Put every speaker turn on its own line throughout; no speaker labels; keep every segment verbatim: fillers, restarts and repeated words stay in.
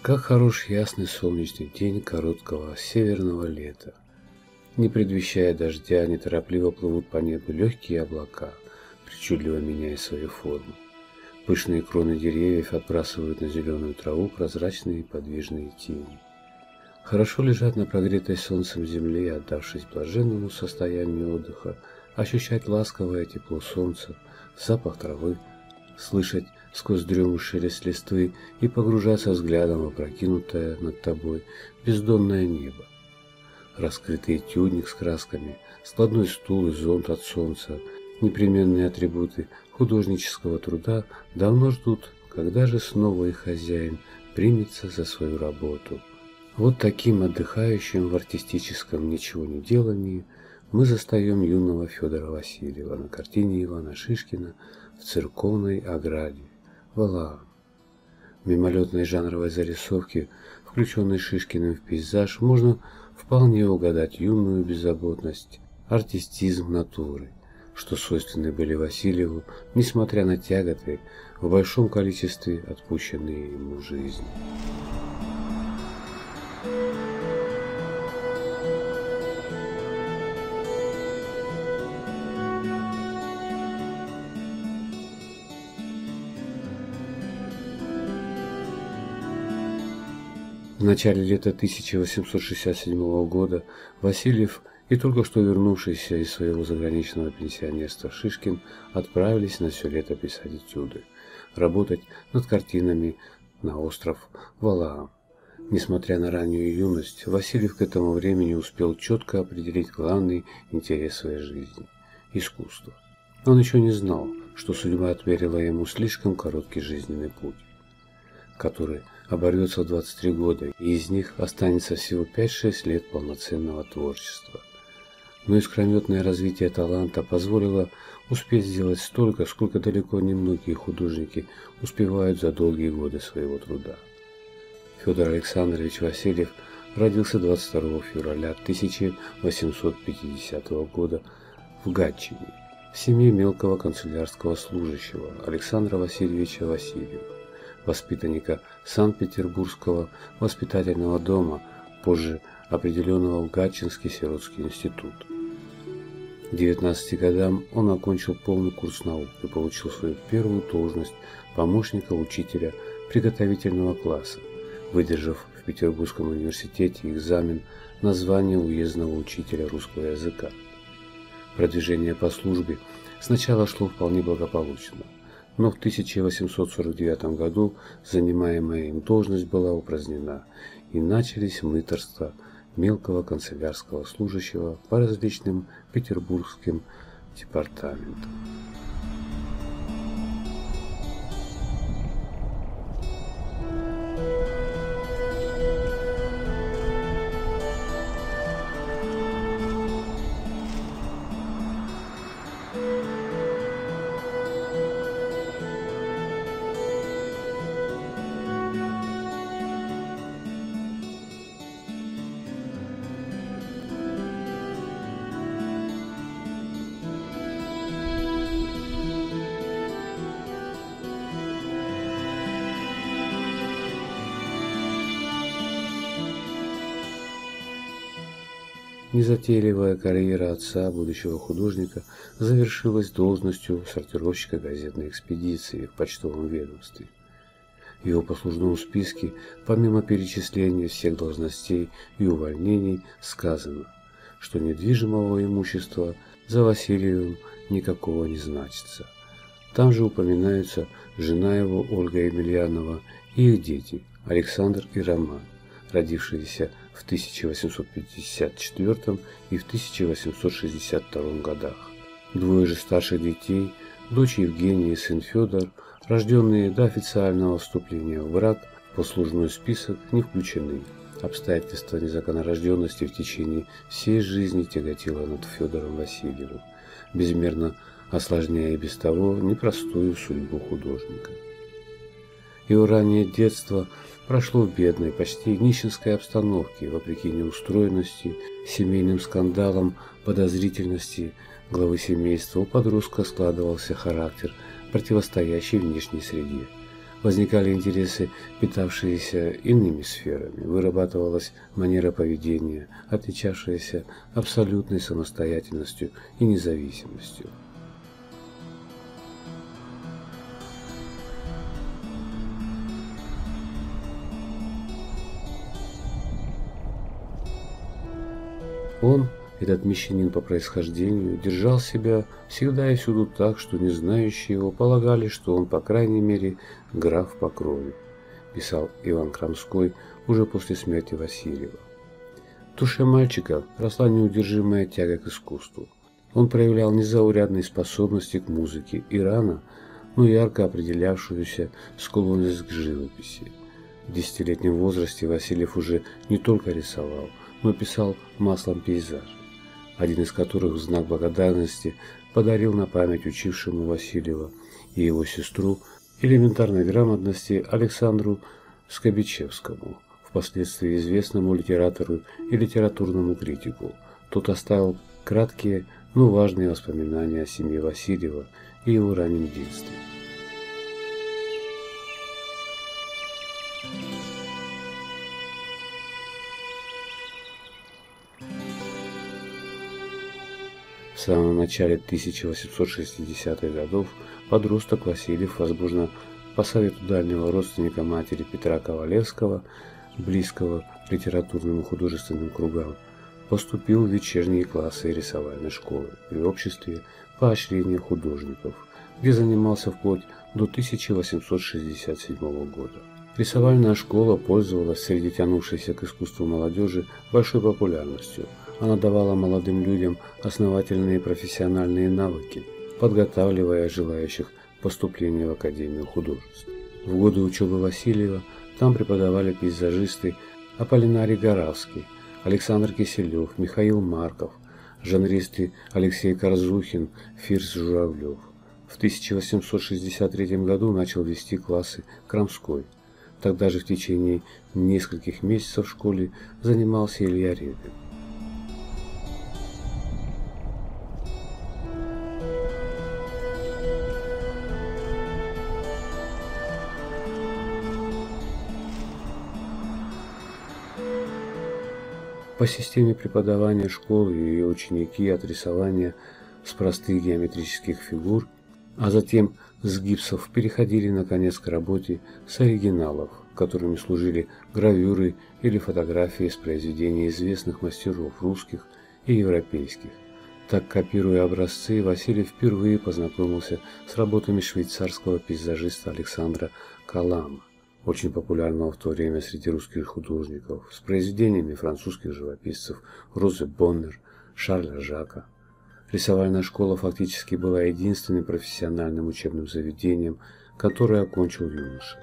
Как хорош ясный солнечный день короткого северного лета. Не предвещая дождя, неторопливо плывут по небу легкие облака, причудливо меняя свои формы. Пышные кроны деревьев отбрасывают на зеленую траву прозрачные и подвижные тени. Хорошо лежать на прогретой солнцем земле, отдавшись блаженному состоянию отдыха, ощущать ласковое тепло солнца, запах травы, слышать сквозь дрему шелест листвы и погружаться взглядом в опрокинутое над тобой бездонное небо. Раскрытый этюдник с красками, складной стул и зонт от солнца, непременные атрибуты художнического труда давно ждут, когда же снова их хозяин примется за свою работу. Вот таким отдыхающим в артистическом ничего не делании мы застаем юного Федора Васильева на картине Ивана Шишкина в церковной ограде Валаам. В мимолетной жанровой зарисовке, включенной Шишкиным в пейзаж, можно вполне угадать юную беззаботность, артистизм натуры, что свойственны были Васильеву, несмотря на тяготы, в большом количестве отпущенные ему в жизни. В начале лета тысяча восемьсот шестьдесят седьмого года Васильев и только что вернувшийся из своего заграничного пенсионерства Шишкин отправились на все лето писать этюды, работать над картинами на остров Валаам. Несмотря на раннюю юность, Васильев к этому времени успел четко определить главный интерес своей жизни – искусство. Он еще не знал, что судьба отмерила ему слишком короткий жизненный путь, который оборвется в двадцать три года, и из них останется всего пять-шесть лет полноценного творчества. Но искрометное развитие таланта позволило успеть сделать столько, сколько далеко не многие художники успевают за долгие годы своего труда. Федор Александрович Васильев родился двадцать второго февраля тысяча восемьсот пятидесятого года в Гатчине, в семье мелкого канцелярского служащего Александра Васильевича Васильева, воспитанника Санкт-Петербургского воспитательного дома, позже определенного в Гатчинский сиротский институт. К девятнадцати годам он окончил полный курс наук и получил свою первую должность помощника учителя приготовительного класса, выдержав в Петербургском университете экзамен на звание уездного учителя русского языка. Продвижение по службе сначала шло вполне благополучно, но в тысяча восемьсот сорок девятом году занимаемая им должность была упразднена, и начались мытарства мелкого канцелярского служащего по различным петербургским департаментам. Незатейливая карьера отца, будущего художника, завершилась должностью сортировщика газетной экспедиции в почтовом ведомстве. В его послужном списке, помимо перечисления всех должностей и увольнений, сказано, что недвижимого имущества за Васильевым никакого не значится. Там же упоминаются жена его Ольга Емельянова и их дети Александр и Роман, родившиеся в тысяча восемьсот пятьдесят четвёртом и в тысяча восемьсот шестьдесят втором годах. Двое же старших детей, дочь Евгения и сын Федор, рожденные до официального вступления в брак, в послужной список не включены. Обстоятельства незаконнорожденности в течение всей жизни тяготило над Федором Васильевым, безмерно осложняя и без того непростую судьбу художника. Его раннее детство прошло в бедной, почти нищенской обстановке, вопреки неустроенности, семейным скандалам, подозрительности главы семейства. У подростка складывался характер, противостоящий внешней среде. возникали интересы, питавшиеся иными сферами, вырабатывалась манера поведения, отличавшаяся абсолютной самостоятельностью и независимостью. Он, этот мещанин по происхождению, держал себя всегда и всюду так, что не знающие его полагали, что он, по крайней мере, граф по крови, писал Иван Крамской уже после смерти Васильева. В душе мальчика росла неудержимая тяга к искусству. Он проявлял незаурядные способности к музыке и рано, но ярко определявшуюся склонность к живописи. В десятилетнем возрасте Васильев уже не только рисовал, но писал маслом пейзажи, один из которых в знак благодарности подарил на память учившему Васильева и его сестру элементарной грамотности Александру Скобичевскому, впоследствии известному литератору и литературному критику. Тот оставил краткие, но важные воспоминания о семье Васильева и его раннем детстве. В самом начале тысяча восемьсот шестидесятых годов подросток Васильев, возможно, по совету дальнего родственника матери Петра Ковалевского, близкого к литературным и художественным кругам, поступил в вечерние классы рисовальной школы при обществе поощрения художников, где занимался вплоть до тысяча восемьсот шестьдесят седьмого года. Рисовальная школа пользовалась среди тянувшейся к искусству молодежи большой популярностью. Она давала молодым людям основательные профессиональные навыки, подготавливая желающих к поступлению в Академию художеств. В годы учебы Васильева там преподавали пейзажисты Аполлинарий Горавский, Александр Киселев, Михаил Марков, жанристы Алексей Корзухин, Фирс Журавлев. В тысяча восемьсот шестьдесят третьем году начал вести классы Крамской. Тогда же в течение нескольких месяцев в школе занимался Илья Репин. По системе преподавания школы ее ученики от рисования с простых геометрических фигур, а затем с гипсов переходили наконец к работе с оригиналов, которыми служили гравюры или фотографии с произведений известных мастеров русских и европейских. Так, копируя образцы, Васильев впервые познакомился с работами швейцарского пейзажиста Александра Калама, очень популярного в то время среди русских художников, с произведениями французских живописцев Розы Боннер, Шарля Жака. Рисовальная школа фактически была единственным профессиональным учебным заведением, которое окончил юноша.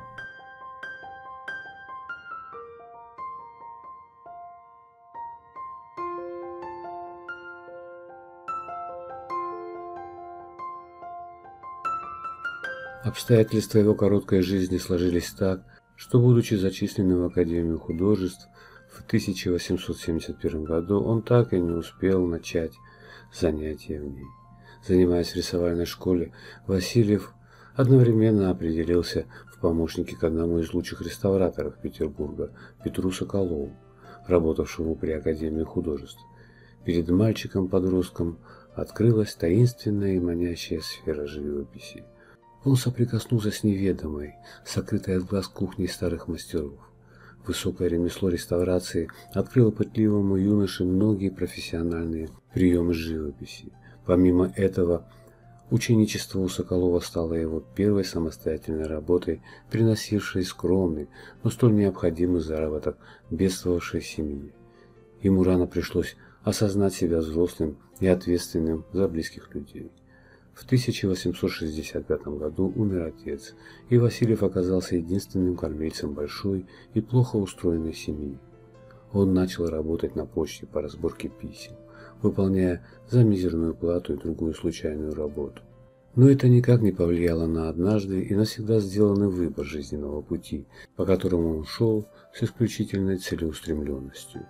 Обстоятельства его короткой жизни сложились так, что, будучи зачисленным в Академию художеств в тысяча восемьсот семьдесят первом году, он так и не успел начать занятия в ней. Занимаясь в рисовальной школе, Васильев одновременно определился в помощники к одному из лучших реставраторов Петербурга, Петру Соколову, работавшему при Академии художеств. Перед мальчиком-подростком открылась таинственная и манящая сфера живописи. Он соприкоснулся с неведомой, сокрытой от глаз кухней старых мастеров. Высокое ремесло реставрации открыло пытливому юноше многие профессиональные приемы живописи. Помимо этого, ученичество у Соколова стало его первой самостоятельной работой, приносившей скромный, но столь необходимый заработок бедствовавшей семье. Ему рано пришлось осознать себя взрослым и ответственным за близких людей. В тысяча восемьсот шестьдесят пятом году умер отец, и Васильев оказался единственным кормильцем большой и плохо устроенной семьи. Он начал работать на почте по разборке писем, выполняя за мизерную плату и другую случайную работу. Но это никак не повлияло на однажды и навсегда сделанный выбор жизненного пути, по которому он шел с исключительной целеустремленностью.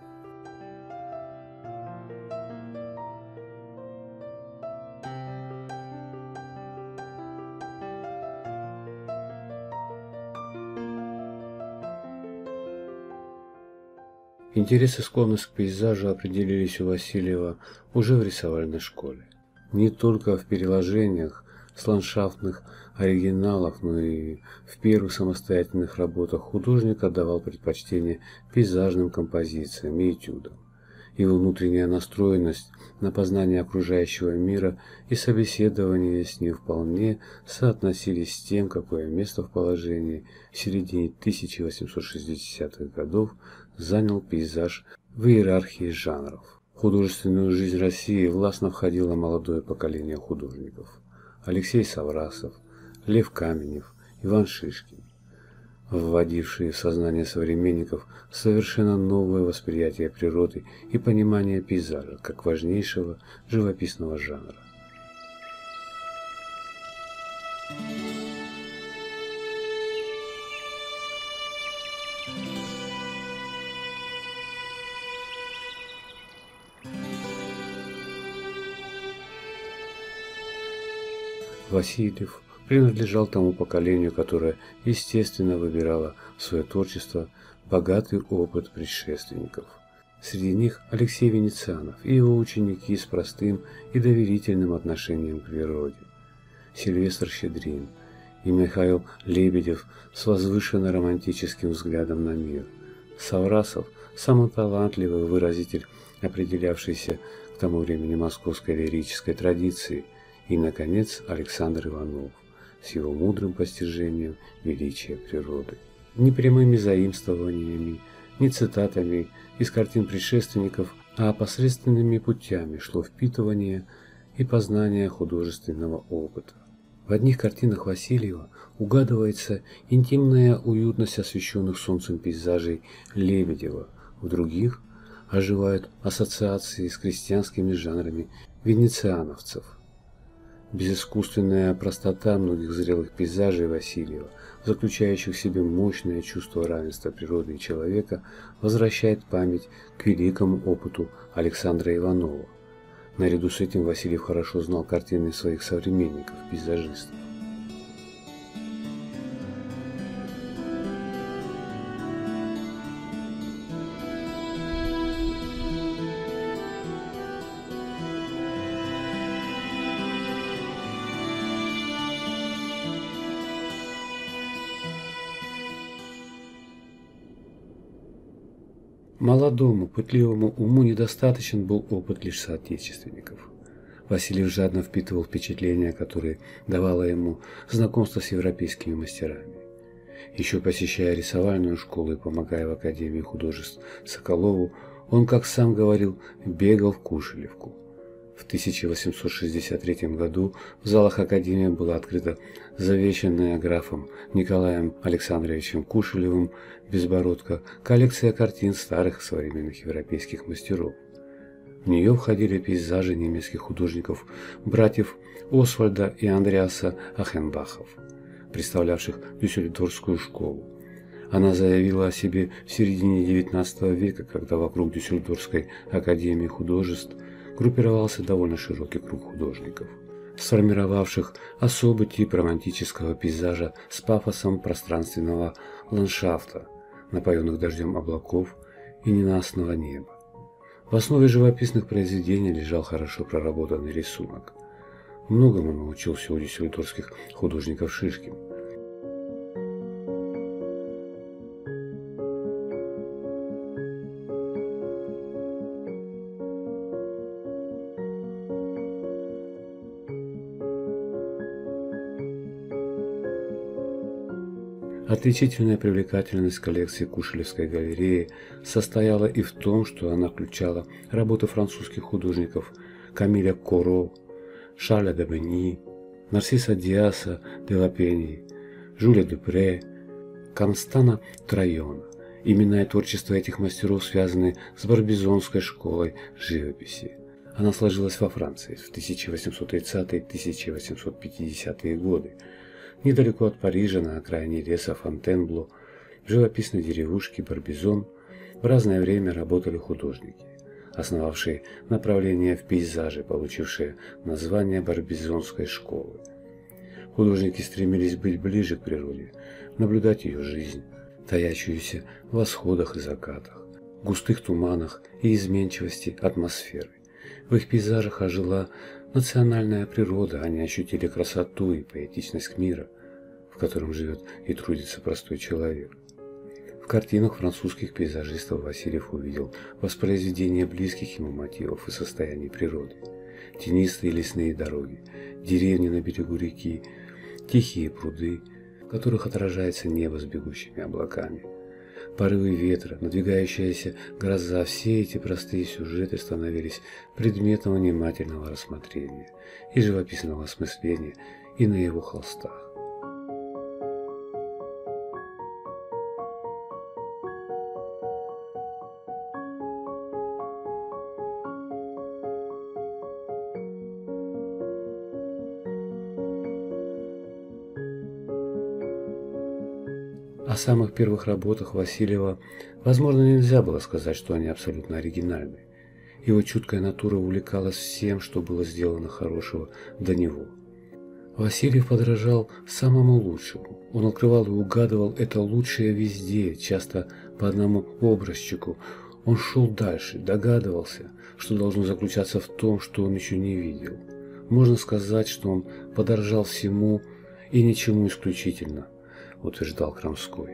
Интерес и склонность к пейзажу определились у Васильева уже в рисовальной школе. Не только в переложениях с ландшафтных оригиналов, но и в первых самостоятельных работах художник отдавал предпочтение пейзажным композициям и этюдам. Его внутренняя настроенность на познание окружающего мира и собеседование с ним вполне соотносились с тем, какое место в положении в середине тысяча восемьсот шестидесятых годов занял пейзаж в иерархии жанров. В художественную жизнь России властно входило молодое поколение художников: Алексей Саврасов, Лев Каменев, Иван Шишкин, вводившие в сознание современников совершенно новое восприятие природы и понимание пейзажа как важнейшего живописного жанра. Васильев принадлежал тому поколению, которое, естественно, выбирало в свое творчество богатый опыт предшественников. Среди них Алексей Венецианов и его ученики с простым и доверительным отношением к природе, Сильвестр Щедрин и Михаил Лебедев с возвышенно-романтическим взглядом на мир, Саврасов – самый талантливый выразитель, определявшийся к тому времени московской лирической традиции, и, наконец, Александр Иванов с его мудрым постижением величия природы. Ни прямыми заимствованиями, ни цитатами из картин предшественников, а посредственными путями шло впитывание и познание художественного опыта. В одних картинах Васильева угадывается интимная уютность освещенных солнцем пейзажей Лебедева, в других оживают ассоциации с крестьянскими жанрами венециановцев. Безыскусственная простота многих зрелых пейзажей Васильева, заключающих в себе мощное чувство равенства природы и человека, возвращает память к великому опыту Александра Иванова. Наряду с этим Васильев хорошо знал картины своих современников, пейзажистов. Молодому, пытливому уму недостаточен был опыт лишь соотечественников. Васильев жадно впитывал впечатления, которые давало ему знакомство с европейскими мастерами. Еще посещая рисовальную школу и помогая в Академии художеств Соколову, он, как сам говорил, бегал в Кушелевку. В тысяча восемьсот шестьдесят третьем году в залах Академии была открыта завещанная графом Николаем Александровичем Кушелевым «Безбородко» коллекция картин старых современных европейских мастеров. В нее входили пейзажи немецких художников, братьев Освальда и Андреаса Ахенбахов, представлявших Дюссельдорфскую школу. Она заявила о себе в середине девятнадцатого века, когда вокруг Дюссельдорфской академии художеств группировался довольно широкий круг художников, сформировавших особый тип романтического пейзажа с пафосом пространственного ландшафта, напоенных дождем облаков и ненастного неба. В основе живописных произведений лежал хорошо проработанный рисунок. Многому научился у дюссельдорфских художников Шишкин. Отличительная привлекательность коллекции Кушелевской галереи состояла и в том, что она включала работы французских художников Камиля Коро, Шарля де Бенни, Нарсиса Диаса де Лапеньи, Жюля Дюпре, Констана Трайона. Имена и творчество этих мастеров связаны с барбизонской школой живописи. Она сложилась во Франции в тысяча восемьсот тридцатые — тысяча восемьсот пятидесятые годы. Недалеко от Парижа, на окраине леса Фонтенбло, в живописной деревушке Барбизон в разное время работали художники, основавшие направление в пейзаже, получившее название Барбизонской школы. Художники стремились быть ближе к природе, наблюдать ее жизнь, таящуюся в восходах и закатах. густых туманах и изменчивости атмосферы. В их пейзажах ожила национальная природа, они ощутили красоту и поэтичность мира, в котором живет и трудится простой человек. В картинах французских пейзажистов Васильев увидел воспроизведение близких ему мотивов и состояний природы. Тенистые лесные дороги, деревни на берегу реки, тихие пруды, в которых отражается небо с бегущими облаками. Порывы ветра, надвигающаяся гроза – все эти простые сюжеты становились предметом внимательного рассмотрения и живописного осмысления и на его холстах. О самых первых работах Васильева, возможно, нельзя было сказать, что они абсолютно оригинальны. Его чуткая натура увлекалась всем, что было сделано хорошего до него. Васильев подражал самому лучшему. Он открывал и угадывал это лучшее везде, часто по одному образчику. Он шел дальше, догадывался, что должно заключаться в том, что он еще не видел. Можно сказать, что он подражал всему и ничему исключительно, утверждал Крамской.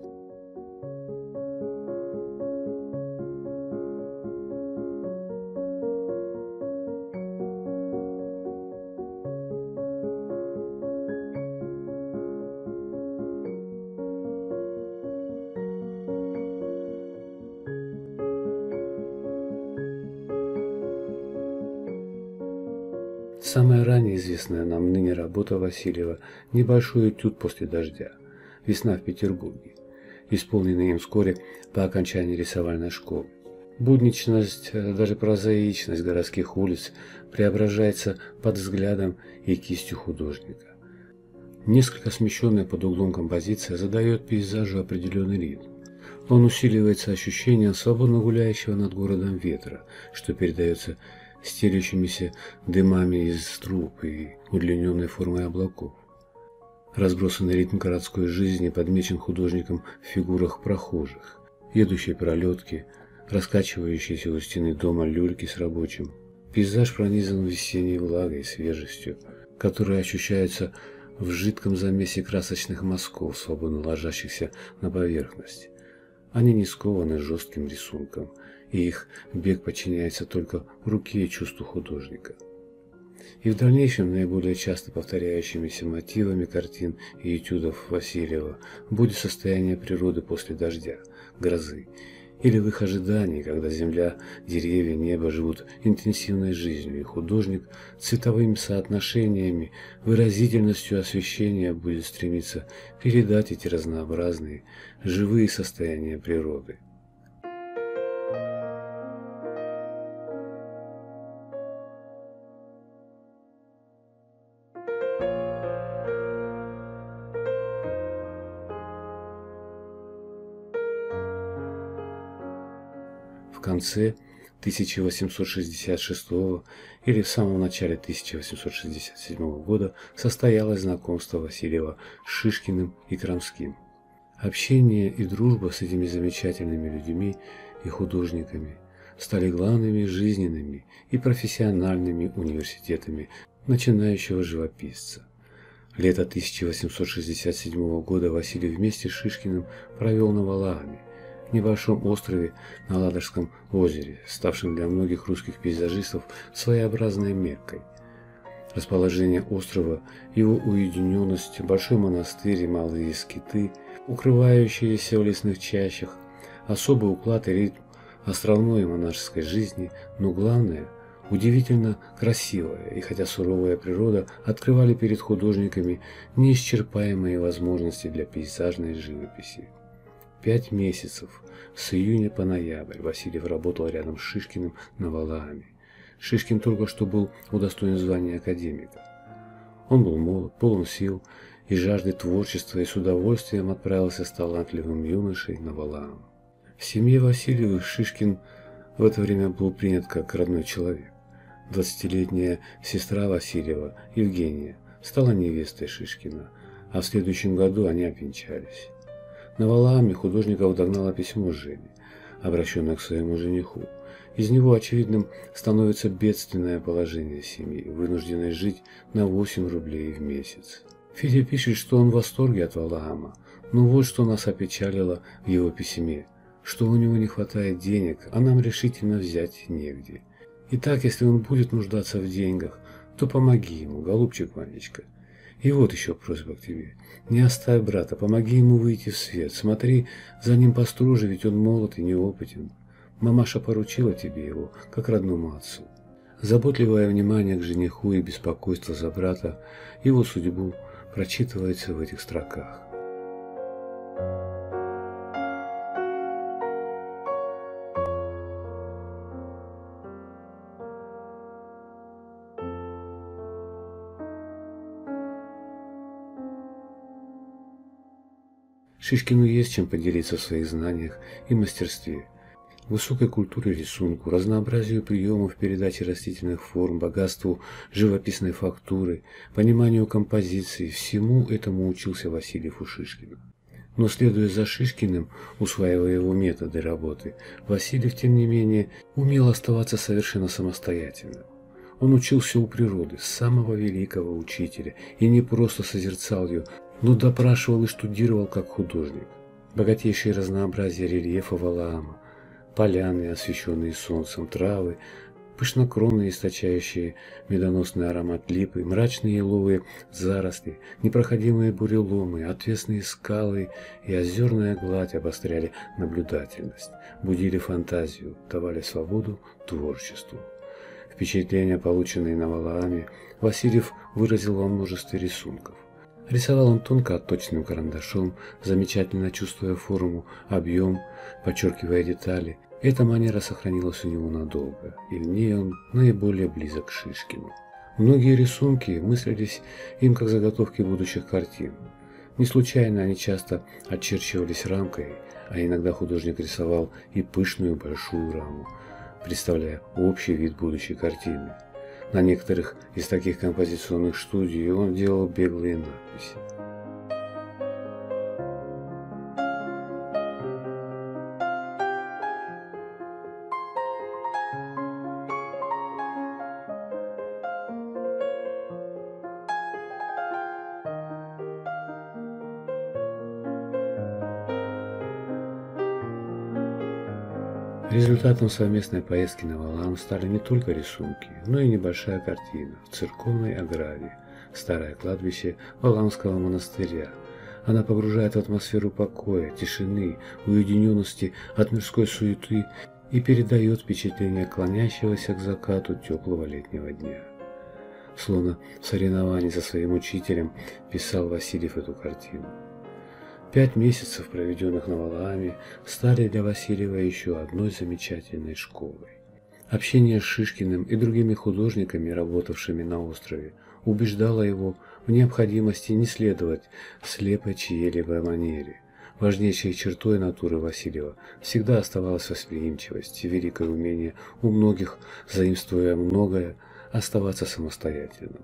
Самая ранее известная нам ныне работа Васильева – небольшой этюд после дождя. «Весна в Петербурге», исполненный им вскоре по окончании рисовальной школы. Будничность, даже прозаичность городских улиц преображается под взглядом и кистью художника. Несколько смещенная под углом композиция задает пейзажу определенный ритм. Он усиливается ощущением свободно гуляющего над городом ветра, что передается стелющимися дымами из труб и удлиненной формой облаков. Разбросанный ритм городской жизни подмечен художником в фигурах прохожих, едущей пролетки, раскачивающиеся у стены дома люльки с рабочим. Пейзаж пронизан весенней влагой и свежестью, которая ощущается в жидком замесе красочных мазков, свободно ложащихся на поверхность. Они не скованы жестким рисунком, и их бег подчиняется только руке и чувству художника. И в дальнейшем наиболее часто повторяющимися мотивами картин и этюдов Васильева будет состояние природы после дождя, грозы, или в их ожидании, когда земля, деревья, небо живут интенсивной жизнью, и художник цветовыми соотношениями, выразительностью освещения будет стремиться передать эти разнообразные, живые состояния природы. В конце тысяча восемьсот шестьдесят шестого или в самом начале тысяча восемьсот шестьдесят седьмого года состоялось знакомство Васильева с Шишкиным и Крамским. Общение и дружба с этими замечательными людьми и художниками стали главными жизненными и профессиональными университетами начинающего живописца. Лето тысяча восемьсот шестьдесят седьмого года Васильев вместе с Шишкиным провел на Валааме, небольшом острове на Ладожском озере, ставшем для многих русских пейзажистов своеобразной Меккой. Расположение острова, его уединенность, большой монастырь и малые скиты, укрывающиеся в лесных чащах, особый уклад и ритм островной и монашеской жизни, но главное – удивительно красивая и хотя суровая природа открывали перед художниками неисчерпаемые возможности для пейзажной живописи. Пять месяцев, с июня по ноябрь, Васильев работал рядом с Шишкиным на Валааме. Шишкин только что был удостоен звания академика. Он был молод, полон сил и жажды творчества, и с удовольствием отправился с талантливым юношей на Валаам. В семье Васильевых Шишкин в это время был принят как родной человек. Двадцатилетняя сестра Васильева, Евгения, стала невестой Шишкина, а в следующем году они обвенчались. На Валааме художников догнало письмо Жени. обращенное к своему жениху. Из него очевидным становится бедственное положение семьи, вынужденной жить на восемь рублей в месяц. Федя пишет, что он в восторге от Валаама, но вот что нас опечалило в его письме, что у него не хватает денег, а нам решительно взять негде. Итак, если он будет нуждаться в деньгах, то помоги ему, голубчик Ванечка. И вот еще просьба к тебе. Не оставь брата, помоги ему выйти в свет. Смотри за ним построже, ведь он молод и неопытен. Мамаша поручила тебе его, как родному отцу. Заботливое внимание к жениху и беспокойство за брата, его судьбу прочитывается в этих строках. Шишкину есть чем поделиться в своих знаниях и мастерстве. Высокой культуре рисунку, разнообразию приемов передачи растительных форм, богатству живописной фактуры, пониманию композиции – всему этому учился Васильев у Шишкина. Но следуя за Шишкиным, усваивая его методы работы, Васильев, тем не менее, умел оставаться совершенно самостоятельным. Он учился у природы, самого великого учителя, и не просто созерцал ее, но допрашивал и штудировал как художник. Богатейшее разнообразие рельефа Валаама, поляны, освещенные солнцем, травы, пышнокронные, источающие медоносный аромат липы, мрачные еловые заросли, непроходимые буреломы, отвесные скалы и озерная гладь обостряли наблюдательность, будили фантазию, давали свободу творчеству. Впечатления, полученные на Валааме, Васильев выразил во множестве рисунков. Рисовал он тонко отточенным карандашом, замечательно чувствуя форму, объем, подчеркивая детали. Эта манера сохранилась у него надолго, и в ней он наиболее близок к Шишкину. Многие рисунки мыслились им как заготовки будущих картин. Не случайно они часто очерчивались рамкой, а иногда художник рисовал и пышную большую раму, представляя общий вид будущей картины. На некоторых из таких композиционных студий он делал беглые надписи. Результатом совместной поездки на Валаам стали не только рисунки, но и небольшая картина в церковной ограде, старое кладбище Валаамского монастыря. Она погружает в атмосферу покоя, тишины, уединенности от мирской суеты и передает впечатление клонящегося к закату теплого летнего дня. Словно в соревновании со своим учителем писал Васильев эту картину. Пять месяцев, проведенных на Валааме, стали для Васильева еще одной замечательной школой. Общение с Шишкиным и другими художниками, работавшими на острове, убеждало его в необходимости не следовать слепой чьей-либо манере. Важнейшей чертой натуры Васильева всегда оставалась восприимчивость и великое умение у многих, заимствуя многое, оставаться самостоятельным.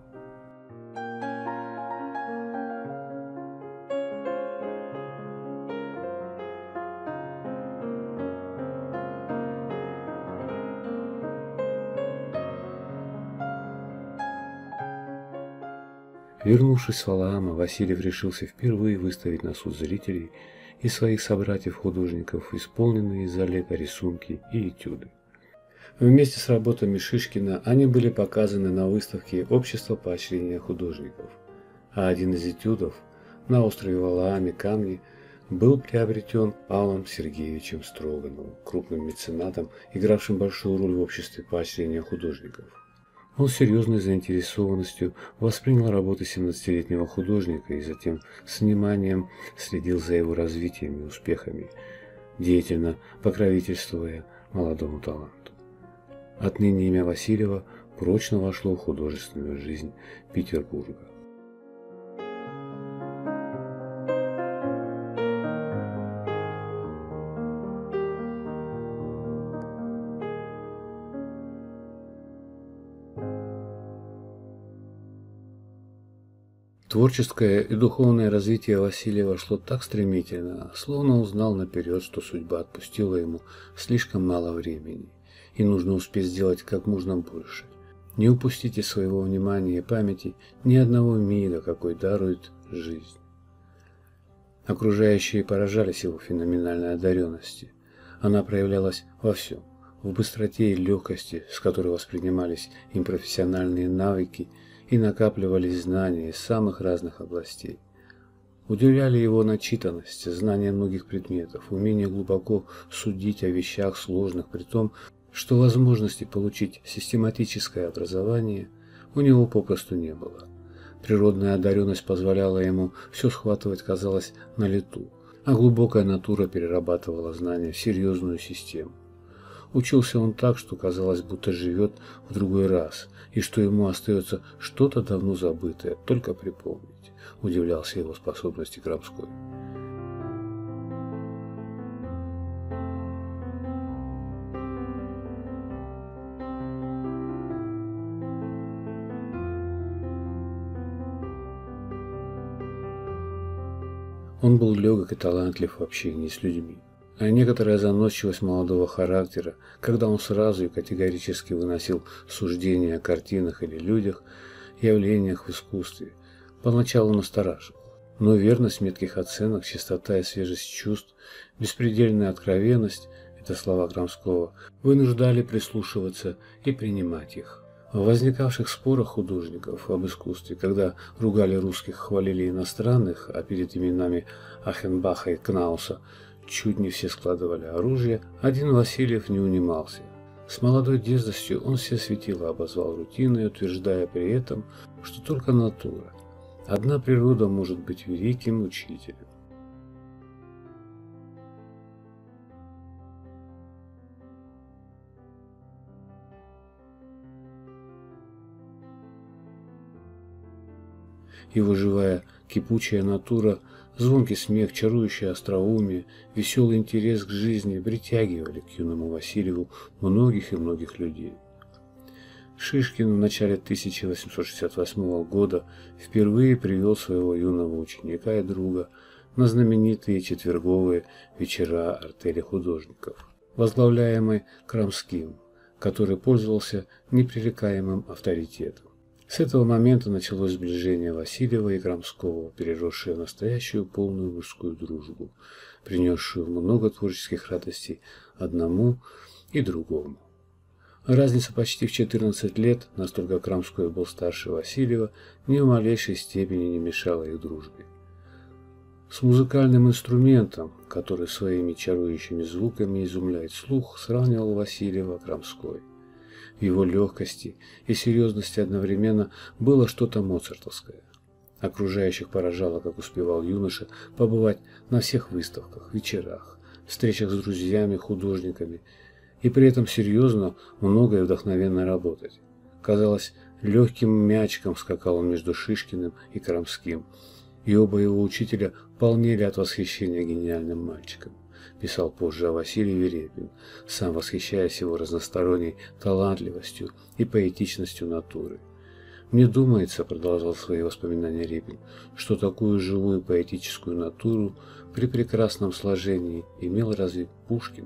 Вернувшись с Валаама, Васильев решился впервые выставить на суд зрителей и своих собратьев-художников исполненные за лето рисунки и этюды. Вместе с работами Шишкина они были показаны на выставке Общества поощрения художников, а один из этюдов на острове Валааме камни был приобретен Павлом Сергеевичем Строгановым, крупным меценатом, игравшим большую роль в Обществе поощрения художников. Он с серьезной заинтересованностью воспринял работы семнадцатилетнего художника и затем с вниманием следил за его развитием и успехами, деятельно покровительствуя молодому таланту. Отныне имя Васильева прочно вошло в художественную жизнь Петербурга. Творческое и духовное развитие Васильева шло так стремительно, словно узнал наперед, что судьба отпустила ему слишком мало времени, и нужно успеть сделать как можно больше. Не упустите своего внимания и памяти ни одного мига, какой дарует жизнь. Окружающие поражались его феноменальной одаренности. Она проявлялась во всем. В быстроте и легкости, с которой воспринимались им профессиональные навыки и накапливались знания из самых разных областей. Удивляли его начитанность, знание многих предметов, умение глубоко судить о вещах сложных, при том, что возможности получить систематическое образование у него попросту не было. Природная одаренность позволяла ему все схватывать, казалось, на лету, а глубокая натура перерабатывала знания в серьезную систему. Учился он так, что казалось, будто живет в другой раз, и что ему остается что-то давно забытое, только припомнить. Удивлялся его способности Крамской. Он был легок и талантлив в общении с людьми. А некоторая заносчивость молодого характера, когда он сразу и категорически выносил суждения о картинах или людях, явлениях в искусстве, поначалу настораживал. Но верность метких оценок, чистота и свежесть чувств, беспредельная откровенность – это слова Крамского – вынуждали прислушиваться и принимать их. В возникавших спорах художников об искусстве, когда ругали русских, хвалили иностранных, а перед именами Ахенбаха и Кнауса чуть не все складывали оружие, один Васильев не унимался. С молодой дерзостью он все светила обозвал рутиной, утверждая при этом, что только натура, одна природа может быть великим учителем. Его живая, кипучая натура, звонкий смех, чарующее остроумие, веселый интерес к жизни притягивали к юному Васильеву многих и многих людей. Шишкин в начале тысяча восемьсот шестьдесят восьмого года впервые привел своего юного ученика и друга на знаменитые четверговые вечера артели художников, возглавляемой Крамским, который пользовался непререкаемым авторитетом. С этого момента началось сближение Васильева и Крамского, переросшее в настоящую полную мужскую дружбу, принесшую много творческих радостей одному и другому. Разница почти в четырнадцать лет, настолько Крамской был старше Васильева, ни в малейшей степени не мешала их дружбе. С музыкальным инструментом, который своими чарующими звуками изумляет слух, сравнивал Васильева Крамской. В его легкости и серьезности одновременно было что-то моцартовское. Окружающих поражало, как успевал юноша побывать на всех выставках, вечерах, встречах с друзьями, художниками, и при этом серьезно, много и вдохновенно работать. Казалось, легким мячиком скакал он между Шишкиным и Крамским, и оба его учителя полнели от восхищения гениальным мальчиком. Писал позже о Васильеве Репин, сам восхищаясь его разносторонней талантливостью и поэтичностью натуры. «Мне думается, — продолжал свои воспоминания Репин, — что такую живую поэтическую натуру при прекрасном сложении имел разве Пушкин?»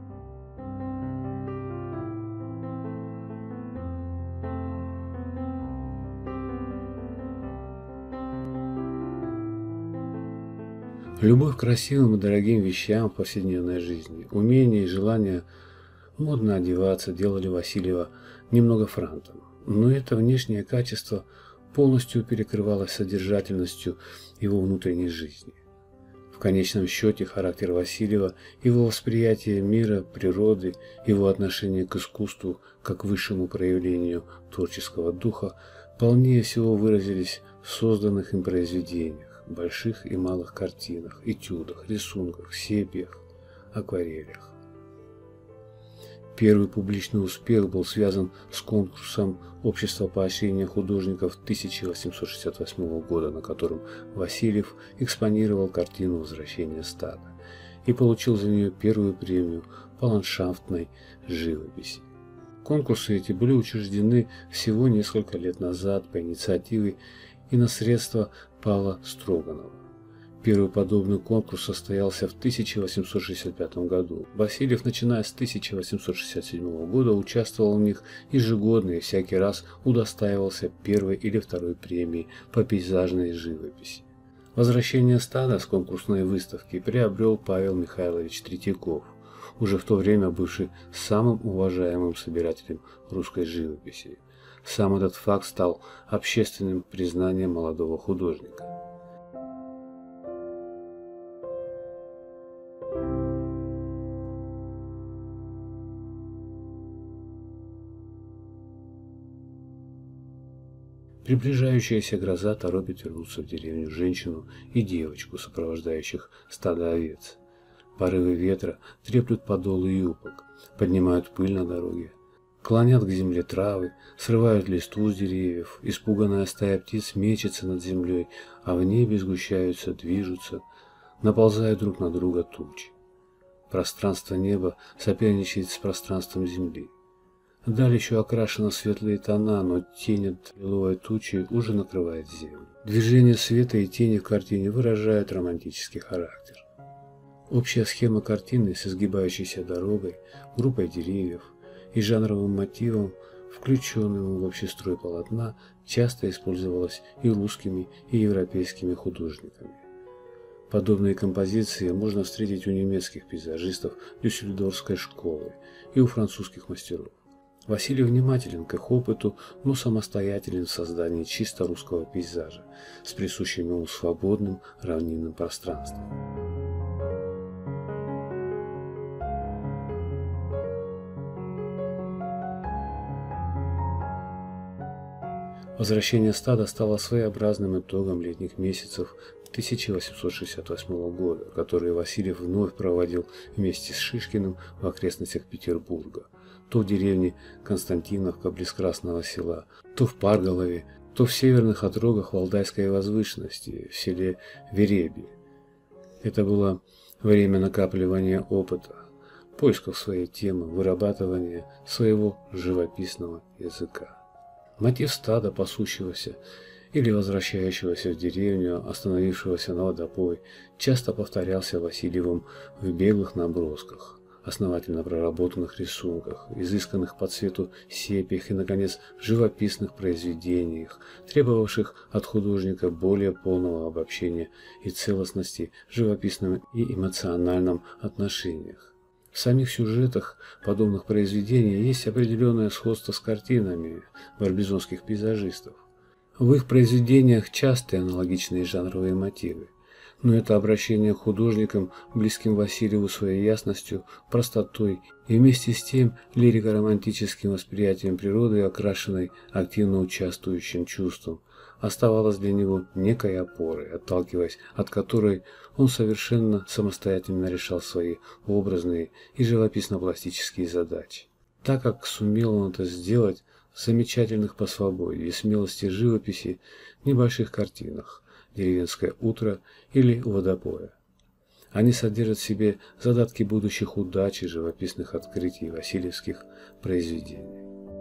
Любовь к красивым и дорогим вещам в повседневной жизни, умение и желание модно одеваться делали Васильева немного франтом, но это внешнее качество полностью перекрывалось содержательностью его внутренней жизни. В конечном счете характер Васильева, его восприятие мира, природы, его отношение к искусству как высшему проявлению творческого духа полнее всего выразились в созданных им произведениях, больших и малых картинах, этюдах, рисунках, сепиях, акварелях. Первый публичный успех был связан с конкурсом Общества поощрения художников тысяча восемьсот шестьдесят восьмого года, на котором Васильев экспонировал картину «Возвращение стада» и получил за нее первую премию по ландшафтной живописи. Конкурсы эти были учреждены всего несколько лет назад по инициативе и на средства Павла Строганова. Первый подобный конкурс состоялся в тысяча восемьсот шестьдесят пятом году. Васильев, начиная с тысяча восемьсот шестьдесят седьмого года, участвовал в них ежегодно и всякий раз удостаивался первой или второй премии по пейзажной живописи. Возвращение стада с конкурсной выставки приобрел Павел Михайлович Третьяков, уже в то время бывший самым уважаемым собирателем русской живописи. Сам этот факт стал общественным признанием молодого художника. Приближающаяся гроза торопит вернуться в деревню женщину и девочку, сопровождающих стадо овец. Порывы ветра треплют подолы юбок, поднимают пыль на дороге, клонят к земле травы, срывают листву с деревьев, испуганная стая птиц мечется над землей, а в небе сгущаются, движутся, наползают друг на друга тучи. Пространство неба соперничает с пространством земли. Даль еще окрашена в светлые тона, но тень от лиловой тучи уже накрывает землю. Движение света и тени в картине выражают романтический характер. Общая схема картины с изгибающейся дорогой, группой деревьев и жанровым мотивом, включенным в общий строй полотна, часто использовалась и русскими, и европейскими художниками. Подобные композиции можно встретить у немецких пейзажистов Дюссельдорфской школы и у французских мастеров. Васильев внимателен к их опыту, но самостоятелен в создании чисто русского пейзажа с присущим ему свободным равнинным пространством. Возвращение стада стало своеобразным итогом летних месяцев тысяча восемьсот шестьдесят восьмого года, которые Васильев вновь проводил вместе с Шишкиным в окрестностях Петербурга. То в деревне Константиновка близ Красного Села, то в Парголове, то в северных отрогах Валдайской возвышенности, в селе Веребье. Это было время накапливания опыта, поисков своей темы, вырабатывания своего живописного языка. Мотив стада, пасущегося или возвращающегося в деревню, остановившегося на водопой, часто повторялся Васильевым в беглых набросках, основательно проработанных рисунках, изысканных по цвету сепиях и, наконец, живописных произведениях, требовавших от художника более полного обобщения и целостности в живописном и эмоциональном отношениях. В самих сюжетах подобных произведений есть определенное сходство с картинами барбизонских пейзажистов. В их произведениях частые аналогичные жанровые мотивы. Но это обращение к художникам, близким Васильеву своей ясностью, простотой и вместе с тем лирико-романтическим восприятием природы, окрашенной активно участвующим чувством, оставалось для него некой опорой, отталкиваясь от которой он совершенно самостоятельно решал свои образные и живописно-пластические задачи. Так как сумел он это сделать в замечательных по свободе и смелости живописи небольших картинах «Деревенское утро» или «Водопоя». Они содержат в себе задатки будущих удач и живописных открытий васильевских произведений.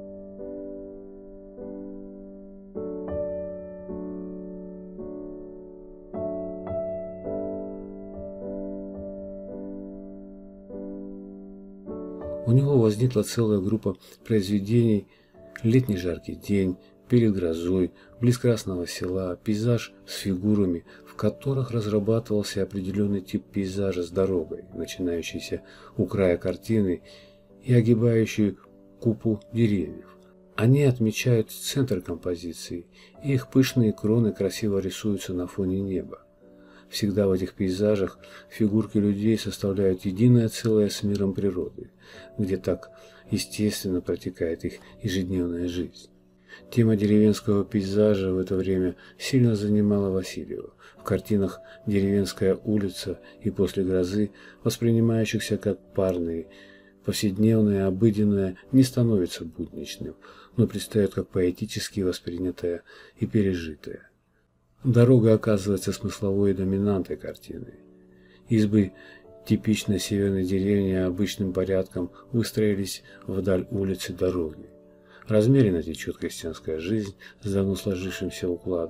У него возникла целая группа произведений «Летний жаркий день», «Перед грозой», «Близ Красного Села», пейзаж с фигурами, в которых разрабатывался определенный тип пейзажа с дорогой, начинающийся у края картины и огибающий купу деревьев. Они отмечают центр композиции, и их пышные кроны красиво рисуются на фоне неба. Всегда в этих пейзажах фигурки людей составляют единое целое с миром природы, где так естественно протекает их ежедневная жизнь. Тема деревенского пейзажа в это время сильно занимала Васильева. В картинах «Деревенская улица» и «После грозы», воспринимающихся как парные, повседневное, обыденное не становится будничным, но предстает как поэтически воспринятое и пережитое. Дорога оказывается смысловой доминантой картины. Избы типичной северной деревни обычным порядком выстроились вдаль улицы дороги. Размеренно течет крестьянская жизнь с давно сложившимся укладом.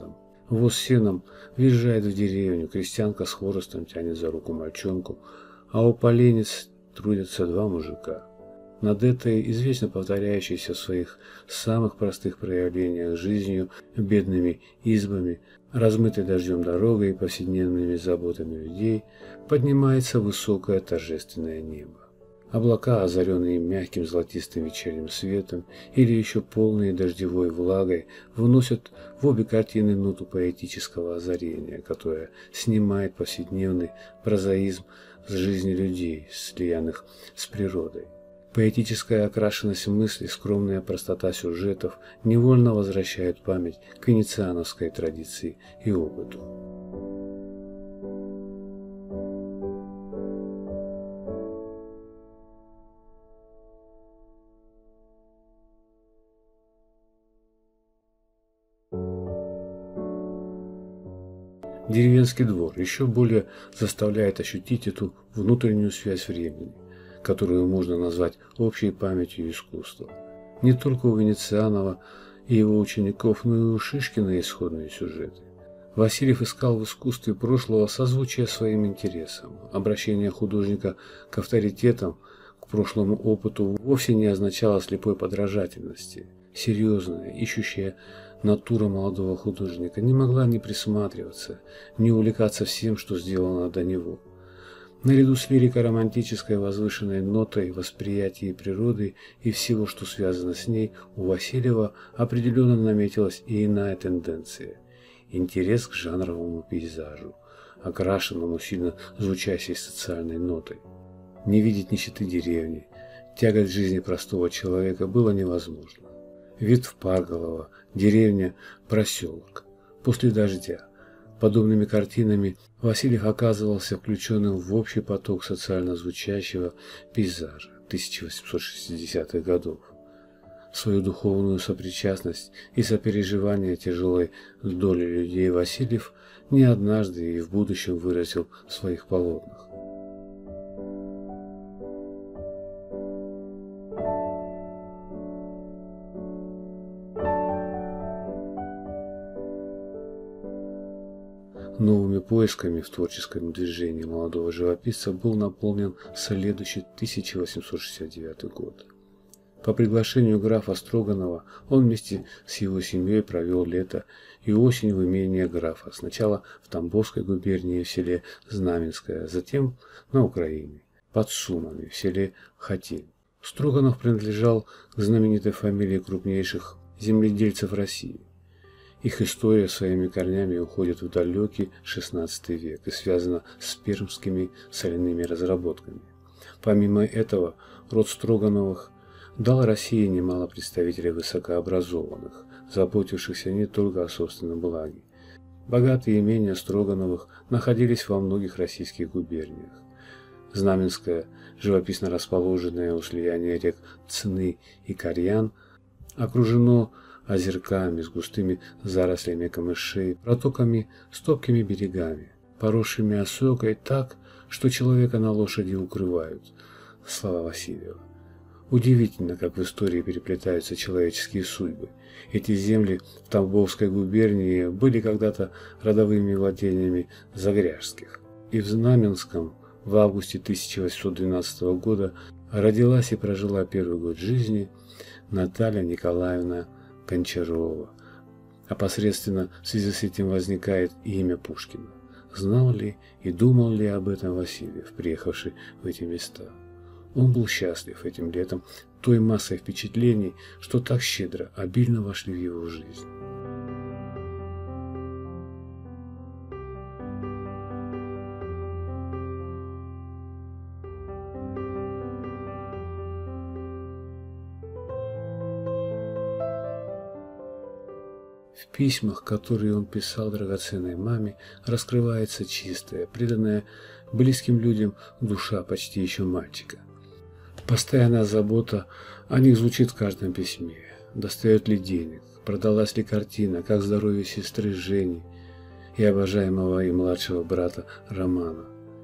Воз сеном въезжает в деревню, крестьянка с хворостом тянет за руку мальчонку, а у поленниц трудятся два мужика. Над этой, извечно повторяющейся в своих самых простых проявлениях жизнью, бедными избами, размытой дождем дорогой и повседневными заботами людей, поднимается высокое торжественное небо. Облака, озаренные мягким золотистым вечерним светом или еще полные дождевой влагой, вносят в обе картины ноту поэтического озарения, которое снимает повседневный прозаизм с жизни людей, слиянных с природой. Поэтическая окрашенность мыслей, скромная простота сюжетов невольно возвращают память к венециановской традиции и опыту. Деревенский двор еще более заставляет ощутить эту внутреннюю связь времени, которую можно назвать общей памятью искусства. Не только у Венецианова и его учеников, но и у Шишкина исходные сюжеты. Васильев искал в искусстве прошлого созвучия своим интересам. Обращение художника к авторитетам, к прошлому опыту вовсе не означало слепой подражательности. Серьезная, ищущая натура молодого художника не могла не присматриваться, не увлекаться всем, что сделано до него. Наряду с лирико-романтической возвышенной нотой восприятия природы и всего, что связано с ней, у Васильева определенно наметилась и иная тенденция – интерес к жанровому пейзажу, окрашенному сильно звучащей социальной нотой. Не видеть нищеты деревни, тягот жизни простого человека было невозможно. Вид в Парголово, деревня, проселок. После дождя. Подобными картинами Васильев оказывался включенным в общий поток социально звучащего пейзажа тысяча восемьсот шестидесятых годов. Свою духовную сопричастность и сопереживание тяжелой доли людей Васильев не однажды и в будущем выразил в своих полотнах. Новыми поисками в творческом движении молодого живописца был наполнен следующий тысяча восемьсот шестьдесят девятый год. По приглашению графа Строганова он вместе с его семьей провел лето и осень в имении графа, сначала в Тамбовской губернии в селе Знаменское, затем на Украине, под Сумами в селе Хатинь. Строганов принадлежал к знаменитой фамилии крупнейших земледельцев России. Их история своими корнями уходит в далекий шестнадцатый век и связана с пермскими соляными разработками. Помимо этого, род Строгановых дал России немало представителей высокообразованных, заботившихся не только о собственном благе. Богатые имения Строгановых находились во многих российских губерниях. Знаменское, живописно расположенное у слияния рек Цны и Карьян, окружено озерками с густыми зарослями камышей, протоками с топкими берегами, поросшими осокой так, что человека на лошади укрывают. Слова Васильева. Удивительно, как в истории переплетаются человеческие судьбы. Эти земли в Тамбовской губернии были когда-то родовыми владениями Загряжских. И в Знаменском в августе тысяча восемьсот двенадцатого года родилась и прожила первый год жизни Наталья Николаевна Гончарова, а посредственно в связи с этим возникает и имя Пушкина. Знал ли и думал ли об этом Васильев, приехавший в эти места? Он был счастлив этим летом той массой впечатлений, что так щедро, обильно вошли в его жизнь. В письмах, которые он писал драгоценной маме, раскрывается чистая, преданная близким людям душа почти еще мальчика. Постоянная забота о них звучит в каждом письме. Достает ли денег, продалась ли картина, как здоровье сестры Жени и обожаемого и младшего брата Романа.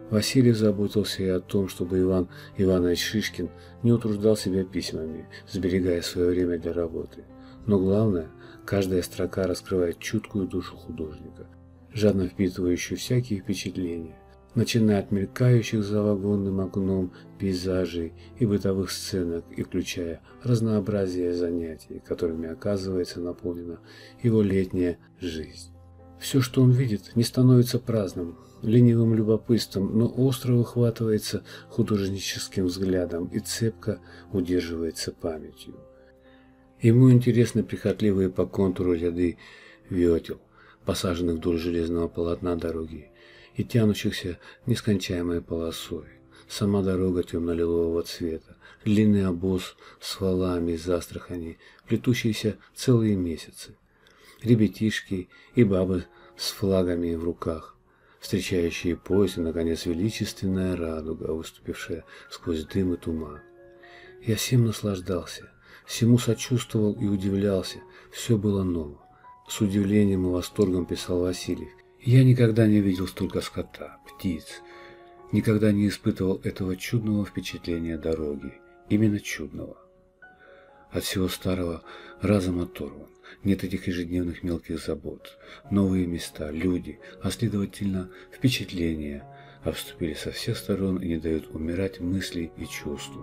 Васильев заботился и о том, чтобы Иван Иванович Шишкин не утруждал себя письмами, сберегая свое время для работы. Но главное, каждая строка раскрывает чуткую душу художника, жадно впитывающую всякие впечатления, начиная от мелькающих за вагонным окном пейзажей и бытовых сценок и включая разнообразие занятий, которыми, оказывается, наполнена его летняя жизнь. Все, что он видит, не становится праздным, ленивым любопытством, но остро выхватывается художническим взглядом и цепко удерживается памятью. Ему интересны прихотливые по контуру ряды ветел, посаженных вдоль железного полотна дороги и тянущихся нескончаемой полосой. Сама дорога темно-лилового цвета, длинный обоз с валами из Астрахани, плетущиеся целые месяцы, ребятишки и бабы с флагами в руках, встречающие поезд и, наконец, величественная радуга, выступившая сквозь дым и туман. Я всем наслаждался, всему сочувствовал и удивлялся, все было ново. С удивлением и восторгом писал Васильев. Я никогда не видел столько скота, птиц, никогда не испытывал этого чудного впечатления дороги, именно чудного. От всего старого разом оторван, нет этих ежедневных мелких забот, новые места, люди, а следовательно впечатления обступили со всех сторон и не дают умирать мысли и чувству.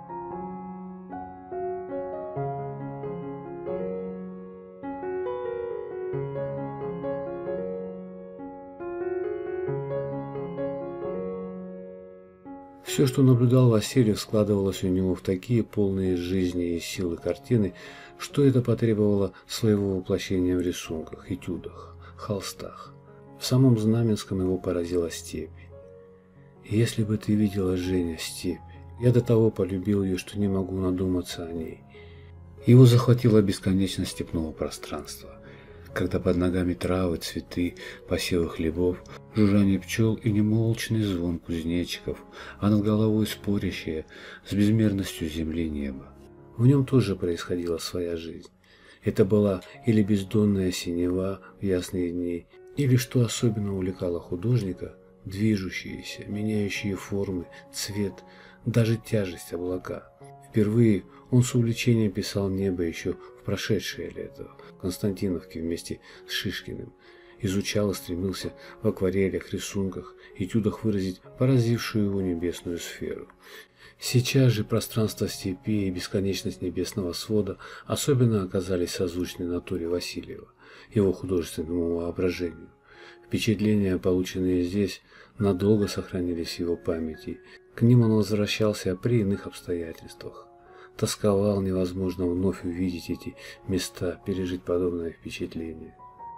Все, что наблюдал Васильев, складывалось у него в такие полные жизни и силы картины, что это потребовало своего воплощения в рисунках, этюдах, холстах. В самом Знаменском его поразила степь. «Если бы ты видела, Женя, степь, я до того полюбил ее, что не могу надуматься о ней». Его захватила бесконечность степного пространства, когда под ногами травы, цветы, посевы хлебов, жужжание пчел и немолчный звон кузнечиков, а над головой спорящее с безмерностью земли небо. В нем тоже происходила своя жизнь. Это была или бездонная синева в ясные дни, или, что особенно увлекало художника, движущиеся, меняющие формы, цвет, даже тяжесть облака. Впервые он с увлечением писал небо еще в прошедшее лето в Константиновке вместе с Шишкиным, изучал и стремился в акварелях, рисунках, этюдах выразить поразившую его небесную сферу. Сейчас же пространство степи и бесконечность небесного свода особенно оказались созвучны натуре Васильева, его художественному воображению. Впечатления, полученные здесь, надолго сохранились в его памяти. К ним он возвращался при иных обстоятельствах. Тосковал невозможно вновь увидеть эти места, пережить подобное впечатление.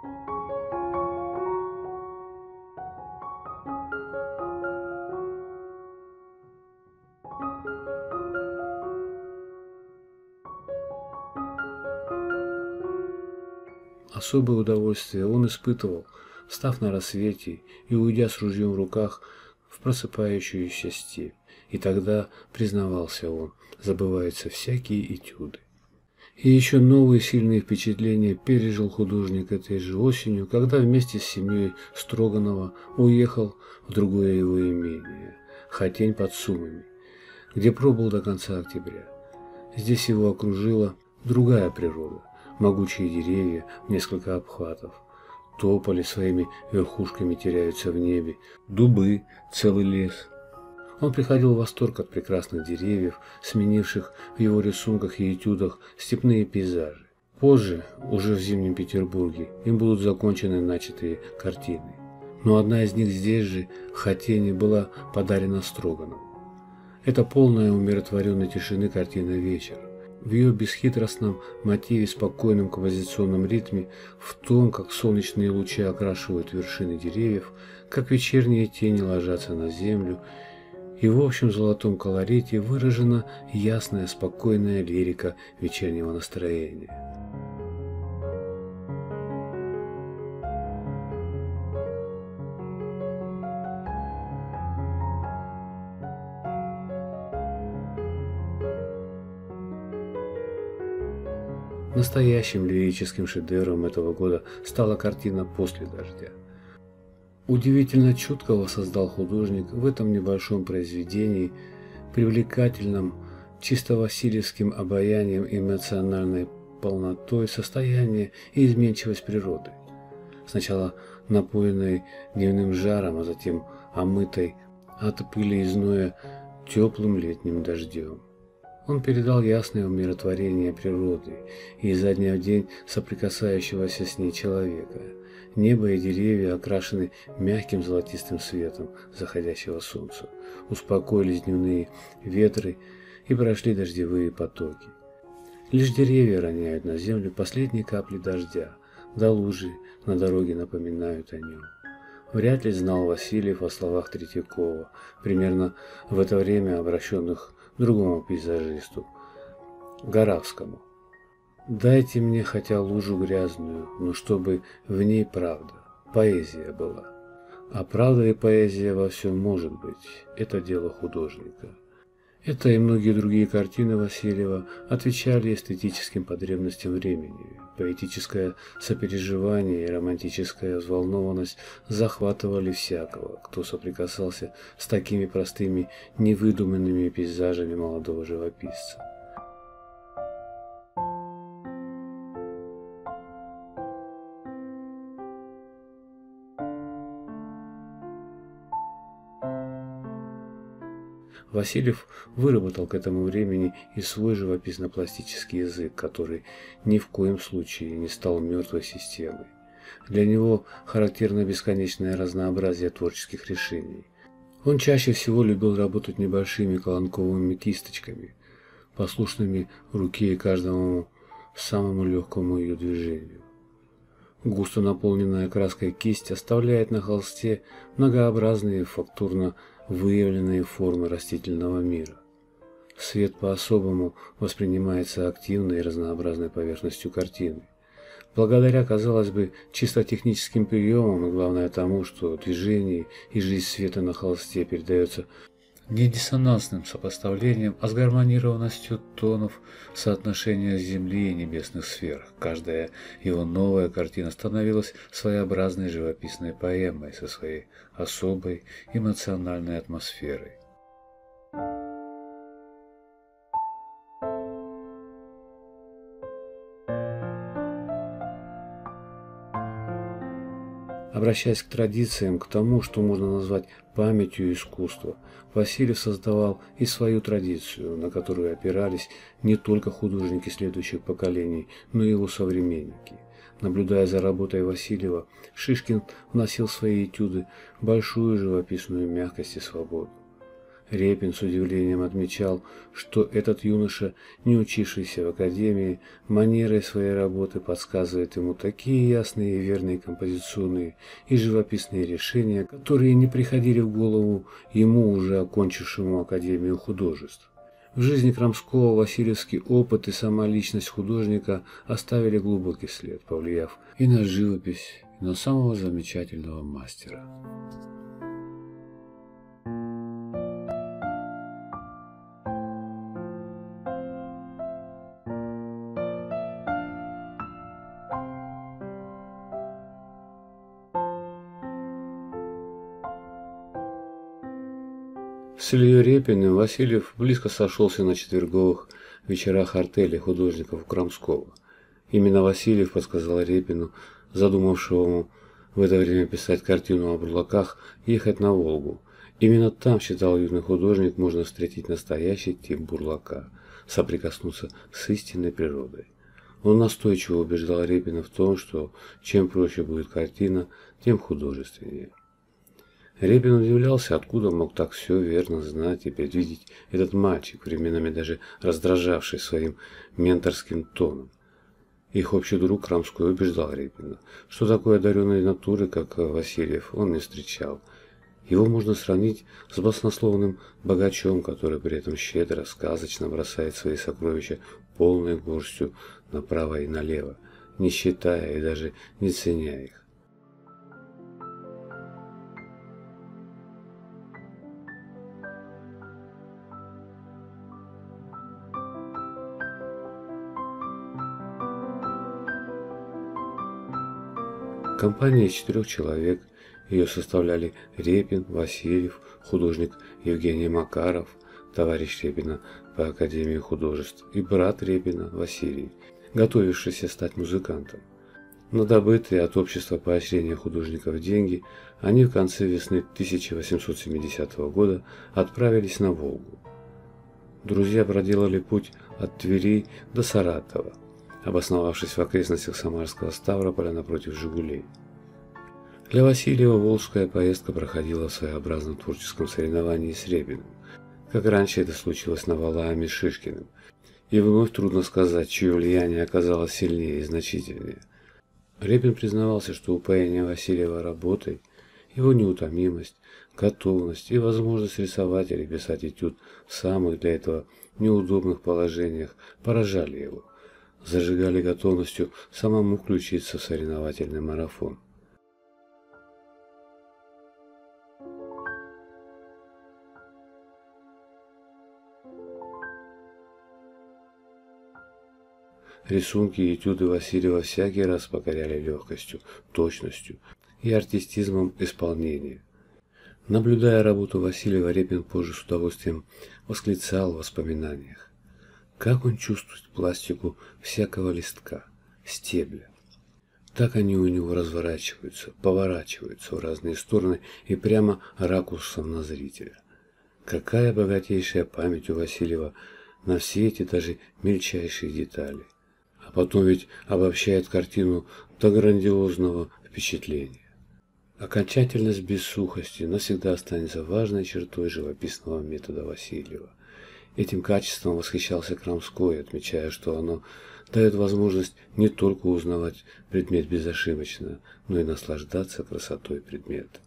Особое удовольствие он испытывал, встав на рассвете и уйдя с ружьем в руках в просыпающуюся степь. И тогда, признавался он, забываются всякие этюды. И еще новые сильные впечатления пережил художник этой же осенью, когда вместе с семьей Строганова уехал в другое его имение, Хатень под Сумами, где пробыл до конца октября. Здесь его окружила другая природа, могучие деревья в несколько обхватов, тополи своими верхушками теряются в небе, дубы, целый лес. Он приходил в восторг от прекрасных деревьев, сменивших в его рисунках и этюдах степные пейзажи. Позже, уже в Зимнем Петербурге, им будут закончены начатые картины. Но одна из них здесь же, в Хатени, была подарена Строганову. Это полная умиротворенной тишины картина «Вечер». В ее бесхитростном мотиве, спокойном композиционном ритме, в том, как солнечные лучи окрашивают вершины деревьев, как вечерние тени ложатся на землю, и в общем золотом колорите выражена ясная, спокойная лирика вечернего настроения. Настоящим лирическим шедевром этого года стала картина «После дождя». Удивительно чутко воссоздал художник в этом небольшом произведении, привлекательном, чисто васильевским обаянием и эмоциональной полнотой состояние и изменчивость природы. Сначала напоенной дневным жаром, а затем омытой от пыли и зноя теплым летним дождем. Он передал ясное умиротворение природы и изо дня в день соприкасающегося с ней человека. Небо и деревья окрашены мягким золотистым светом заходящего солнца. Успокоились дневные ветры и прошли дождевые потоки. Лишь деревья роняют на землю последние капли дождя, да лужи на дороге напоминают о нем. Вряд ли знал Васильев о словах Третьякова, примерно в это время обращенных к другому пейзажисту, Горавскому. «Дайте мне хотя лужу грязную, но чтобы в ней правда, поэзия была». А правда и поэзия во всем может быть, это дело художника. Это и многие другие картины Васильева отвечали эстетическим потребностям времени. Поэтическое сопереживание и романтическая взволнованность захватывали всякого, кто соприкасался с такими простыми, невыдуманными пейзажами молодого живописца. Васильев выработал к этому времени и свой живописно-пластический язык, который ни в коем случае не стал мертвой системой. Для него характерно бесконечное разнообразие творческих решений. Он чаще всего любил работать небольшими колонковыми кисточками, послушными руке и каждому самому легкому ее движению. Густо наполненная краской кисть оставляет на холсте многообразные фактурно выявленные формы растительного мира. Свет по-особому воспринимается активной и разнообразной поверхностью картины. Благодаря, казалось бы, чисто техническим приемам и, главное, тому, что движение и жизнь света на холсте передается не диссонансным сопоставлением, а с гармонированностью тонов соотношения Земли и небесных сфер. Каждая его новая картина становилась своеобразной живописной поэмой со своей особой эмоциональной атмосферой. Обращаясь к традициям, к тому, что можно назвать памятью искусства, Васильев создавал и свою традицию, на которую опирались не только художники следующих поколений, но и его современники. Наблюдая за работой Васильева, Шишкин вносил в свои этюды большую живописную мягкость и свободу. Репин с удивлением отмечал, что этот юноша, не учившийся в академии, манерой своей работы подсказывает ему такие ясные и верные композиционные и живописные решения, которые не приходили в голову ему, уже окончившему Академию художеств. В жизни Крамского васильевский опыт и сама личность художника оставили глубокий след, повлияв и на живопись, и на самого замечательного мастера. С Ильей Репиным Васильев близко сошелся на четверговых вечерах артели художников у Крамского. Именно Васильев подсказал Репину, задумавшему в это время писать картину о бурлаках, ехать на Волгу. Именно там, считал юный художник, можно встретить настоящий тип бурлака, соприкоснуться с истинной природой. Он настойчиво убеждал Репина в том, что чем проще будет картина, тем художественнее. Репин удивлялся, откуда мог так все верно знать и предвидеть этот мальчик, временами даже раздражавший своим менторским тоном. Их общий друг Крамской убеждал Репина, что такой одаренной натуры, как Васильев, он не встречал. Его можно сравнить с баснословным богачом, который при этом щедро, сказочно бросает свои сокровища полной горстью направо и налево, не считая и даже не ценя их. Компания из четырех человек Ее составляли Репин, Васильев, художник Евгений Макаров, товарищ Репина по Академии художеств, и брат Репина Василий, готовившийся стать музыкантом. На добытые от общества поощрения художников деньги они в конце весны тысяча восемьсот семидесятого года отправились на Волгу. Друзья проделали путь от Твери до Саратова, обосновавшись в окрестностях Самарского Ставрополя напротив Жигулей. Для Васильева волжская поездка проходила в своеобразном творческом соревновании с Репиным, как раньше это случилось на Валааме с Шишкиным, и вновь трудно сказать, чье влияние оказалось сильнее и значительнее. Репин признавался, что упоение Васильева работой, его неутомимость, готовность и возможность рисовать или писать этюд в самых для этого неудобных положениях поражали его, зажигали готовностью самому включиться в соревновательный марафон. Рисунки и этюды Васильева всякий раз покоряли легкостью, точностью и артистизмом исполнения. Наблюдая работу Васильева, Репин позже с удовольствием восклицал в воспоминаниях: как он чувствует пластику всякого листка, стебля. Так они у него разворачиваются, поворачиваются в разные стороны и прямо ракурсом на зрителя. Какая богатейшая память у Васильева на все эти даже мельчайшие детали. А потом ведь обобщает картину до грандиозного впечатления. Окончательность без сухости навсегда останется важной чертой живописного метода Васильева. Этим качеством восхищался Крамской, отмечая, что оно дает возможность не только узнавать предмет безошибочно, но и наслаждаться красотой предмета.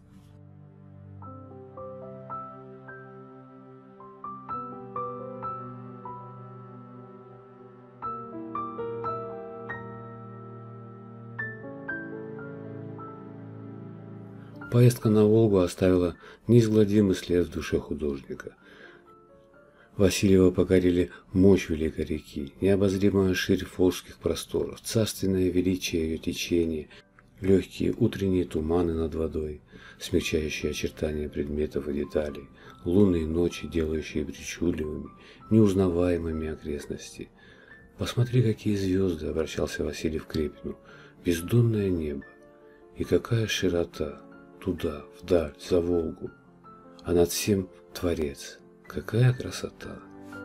Поездка на Волгу оставила неизгладимый след в душе художника. Васильева покорили мощь великой реки, необозримая ширь волжских просторов, царственное величие ее течения, легкие утренние туманы над водой, смягчающие очертания предметов и деталей, лунные ночи, делающие причудливыми, неузнаваемыми окрестности. «Посмотри, какие звезды!» — обращался Васильев к Репину. «Бездонное небо! И какая широта! Туда, вдаль, за Волгу! А над всем Творец! Какая красота!»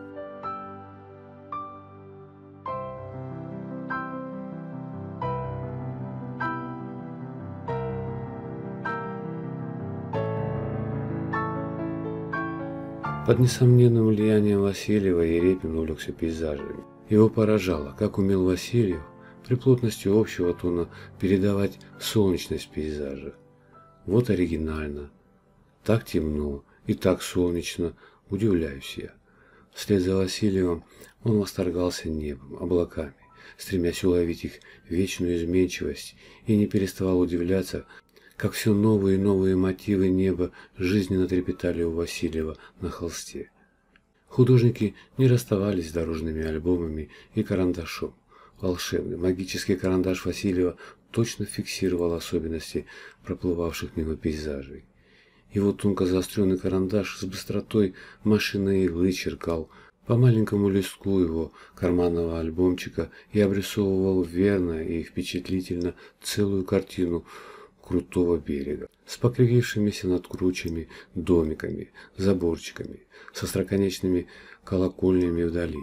Под несомненным влиянием Васильева Репин увлекся пейзажами. Его поражало, как умел Васильев при плотности общего тона передавать солнечность пейзажа. Вот оригинально, так темно и так солнечно, удивляюсь я. Вслед за Васильевым он восторгался небом, облаками, стремясь уловить их вечную изменчивость, и не переставал удивляться, как все новые и новые мотивы неба жизненно трепетали у Васильева на холсте. Художники не расставались с дорожными альбомами и карандашом. Волшебный, магический карандаш Васильева точно фиксировал особенности проплывавших мимо пейзажей. Его тонко заостренный карандаш с быстротой машинной иглы черкал по маленькому листку его карманного альбомчика и обрисовывал верно и впечатлительно целую картину крутого берега с покривившимися над кручами домиками, заборчиками, со остроконечными колокольнями вдали.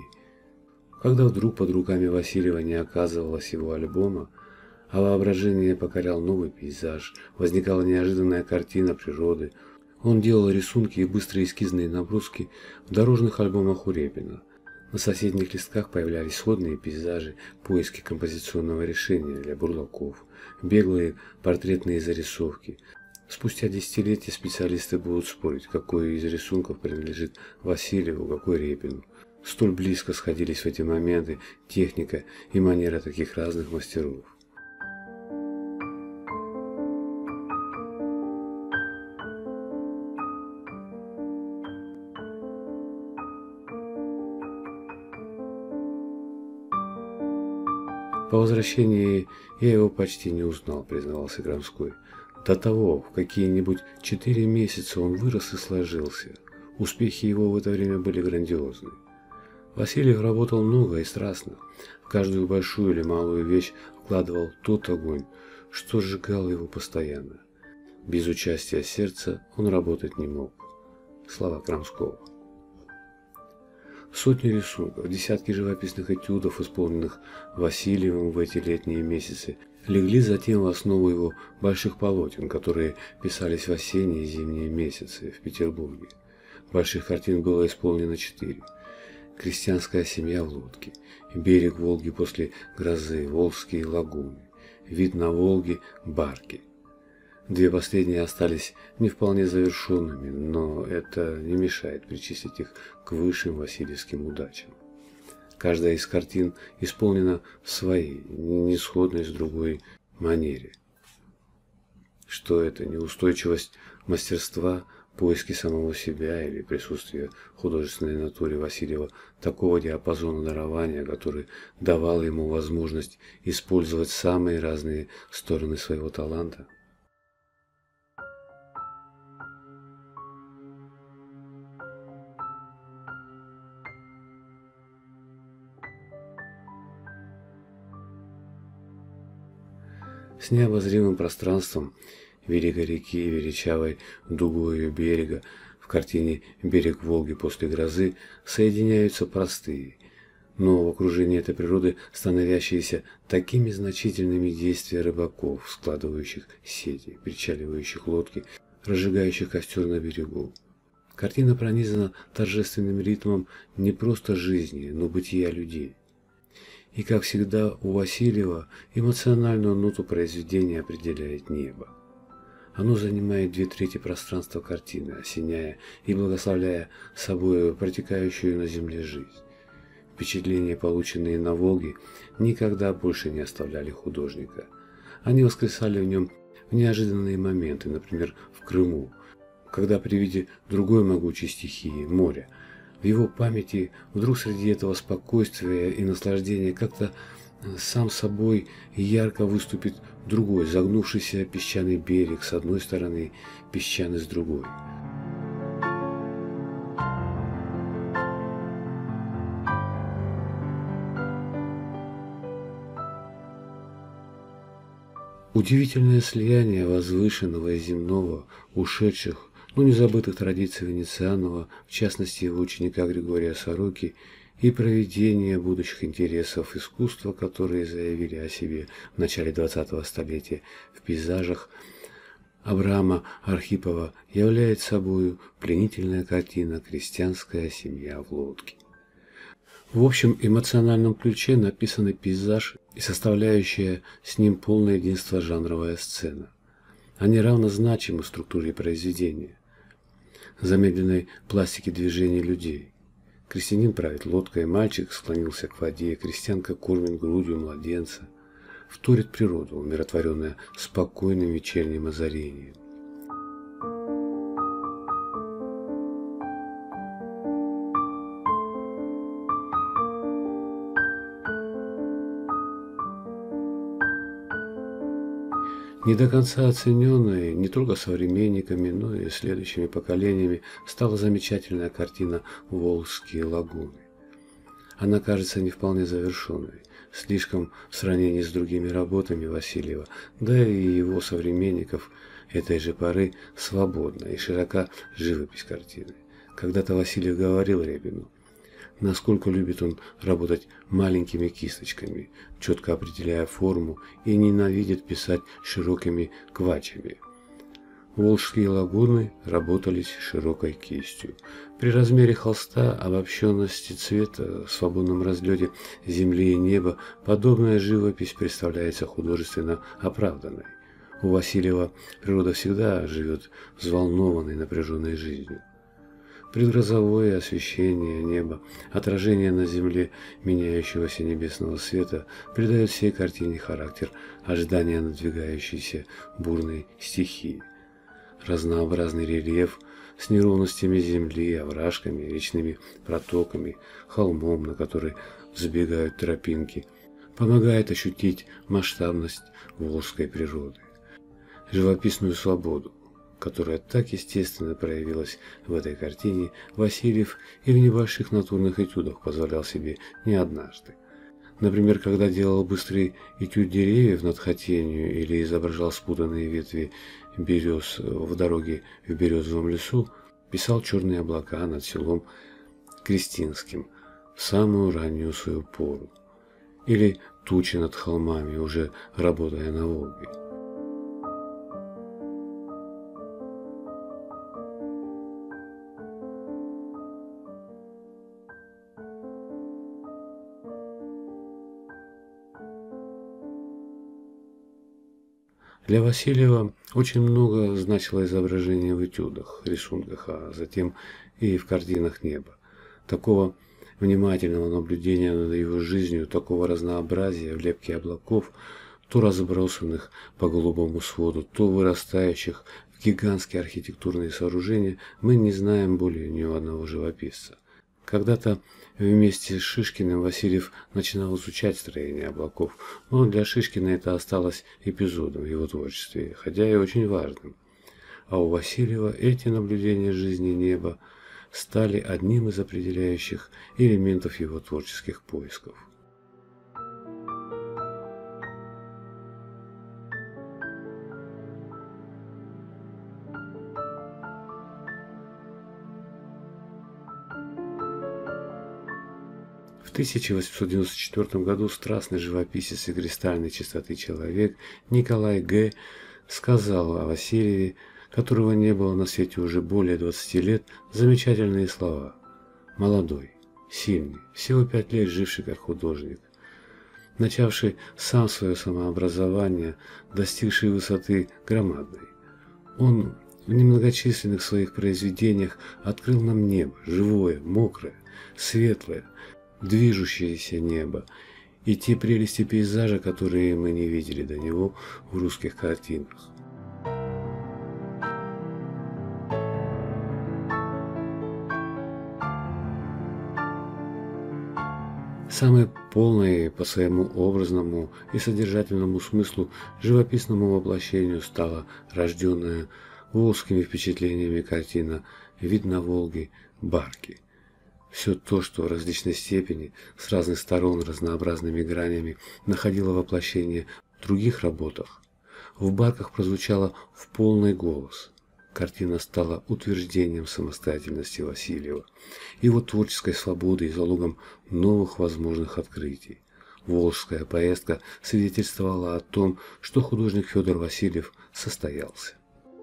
Когда вдруг под руками Васильева не оказывалось его альбома, а воображение покорял новый пейзаж, возникала неожиданная картина природы, он делал рисунки и быстрые эскизные наброски в дорожных альбомах у Репина. На соседних листках появлялись сходные пейзажи, поиски композиционного решения для бурлаков, беглые портретные зарисовки. Спустя десятилетия специалисты будут спорить, какой из рисунков принадлежит Васильеву, какой Репину. Столь близко сходились в эти моменты техника и манера таких разных мастеров. По возвращении я его почти не узнал, признавался Крамской. До того, в какие-нибудь четыре месяца он вырос и сложился. Успехи его в это время были грандиозны. Васильев работал много и страстно. В каждую большую или малую вещь вкладывал тот огонь, что сжигал его постоянно. Без участия сердца он работать не мог. Слова Крамского. Сотни рисунков, десятки живописных этюдов, исполненных Васильевым в эти летние месяцы, легли затем в основу его больших полотен, которые писались в осенние и зимние месяцы в Петербурге. Больших картин было исполнено четыре. Крестьянская семья в лодке, берег Волги после грозы, Волжские лагуны, вид на Волге, барки. Две последние остались не вполне завершенными, но это не мешает причислить их к высшим васильевским удачам. Каждая из картин исполнена в своей, не сходной с другой манере. Что это, неустойчивость мастерства, поиски самого себя или присутствие в художественной натуре Васильева такого диапазона дарования, который давал ему возможность использовать самые разные стороны своего таланта? С необозримым пространством великой реки, величавой дугой ее берега, в картине «Берег Волги после грозы» соединяются простые, но в окружении этой природы становящиеся такими значительными действия рыбаков, складывающих сети, причаливающих лодки, разжигающих костер на берегу. Картина пронизана торжественным ритмом не просто жизни, но бытия людей. И, как всегда, у Васильева эмоциональную ноту произведения определяет небо. Оно занимает две трети пространства картины, осеняя и благословляя собой протекающую на земле жизнь. Впечатления, полученные на Волге, никогда больше не оставляли художника. Они воскресали в нем в неожиданные моменты, например, в Крыму, когда при виде другой могучей стихии – моря, в его памяти вдруг среди этого спокойствия и наслаждения как-то сам собой ярко выступит другой, загнувшийся песчаный берег с одной стороны, песчаный с другой. Удивительное слияние возвышенного и земного, ушедших, но не забытых традиций Венецианова, в частности его ученика Григория Сороки, и проведение будущих интересов искусства, которые заявили о себе в начале двадцатого столетия в пейзажах Абрама Архипова, является собою пленительная картина «Крестьянская семья в лодке». В общем эмоциональном ключе написанный пейзаж и составляющая с ним полное единство жанровая сцена. Они равнозначимы в структуре произведения, замедленной пластике движений людей. Крестьянин правит лодкой, мальчик склонился к воде, крестьянка кормит грудью младенца. Вторит природу, умиротворенная спокойным вечерним озарением. Не до конца оцененной не только современниками, но и следующими поколениями стала замечательная картина «Волжские лагуны». Она кажется не вполне завершенной, слишком в сравнении с другими работами Васильева, да и его современников этой же поры свободна и широка живопись картины. Когда-то Васильев говорил Репину, насколько любит он работать маленькими кисточками, четко определяя форму, и ненавидит писать широкими квачами. Волжские лагуны работались широкой кистью. При размере холста, обобщенности цвета, свободном разлете земли и неба, подобная живопись представляется художественно оправданной. У Васильева природа всегда живет взволнованной, напряженной жизнью. Предгрозовое освещение неба, отражение на земле меняющегося небесного света придает всей картине характер ожидания надвигающейся бурной стихии. Разнообразный рельеф с неровностями земли, овражками, речными протоками, холмом, на который взбегают тропинки, помогает ощутить масштабность волжской природы. живописную свободу, которая так естественно проявилась в этой картине, Васильев и в небольших натурных этюдах позволял себе не однажды. Например, когда делал быстрый этюд деревьев над Хотенью или изображал спутанные ветви берез в дороге в березовом лесу, писал черные облака над селом Крестинским в самую раннюю свою пору, или тучи над холмами, уже работая на Волге. Для Васильева очень много значило изображение в этюдах, рисунках, а затем и в картинах неба. Такого внимательного наблюдения над его жизнью, такого разнообразия в лепке облаков, то разбросанных по голубому своду, то вырастающих в гигантские архитектурные сооружения, мы не знаем более ни у одного живописца. Когда-то вместе с Шишкиным Васильев начинал изучать строение облаков, но для Шишкина это осталось эпизодом в его творчестве, хотя и очень важным. А у Васильева эти наблюдения жизни неба стали одним из определяющих элементов его творческих поисков. В тысяча восемьсот девяносто четвёртом году страстный живописец и кристальной чистоты человек Николай Г. сказал о Васильеве, которого не было на свете уже более двадцати лет, замечательные слова. Молодой, сильный, всего пять лет живший как художник, начавший сам свое самообразование, достигший высоты громадной. Он в немногочисленных своих произведениях открыл нам небо, живое, мокрое, светлое, движущееся небо и те прелести пейзажа, которые мы не видели до него в русских картинах. Самой полной по своему образному и содержательному смыслу живописному воплощению стала рожденная волжскими впечатлениями картина «Вид на Волге. Барки». Все то, что в различной степени, с разных сторон, разнообразными гранями, находило воплощение в других работах, в «Барках» прозвучало в полный голос. Картина стала утверждением самостоятельности Васильева, его творческой свободы и залогом новых возможных открытий. Волжская поездка свидетельствовала о том, что художник Федор Васильев состоялся.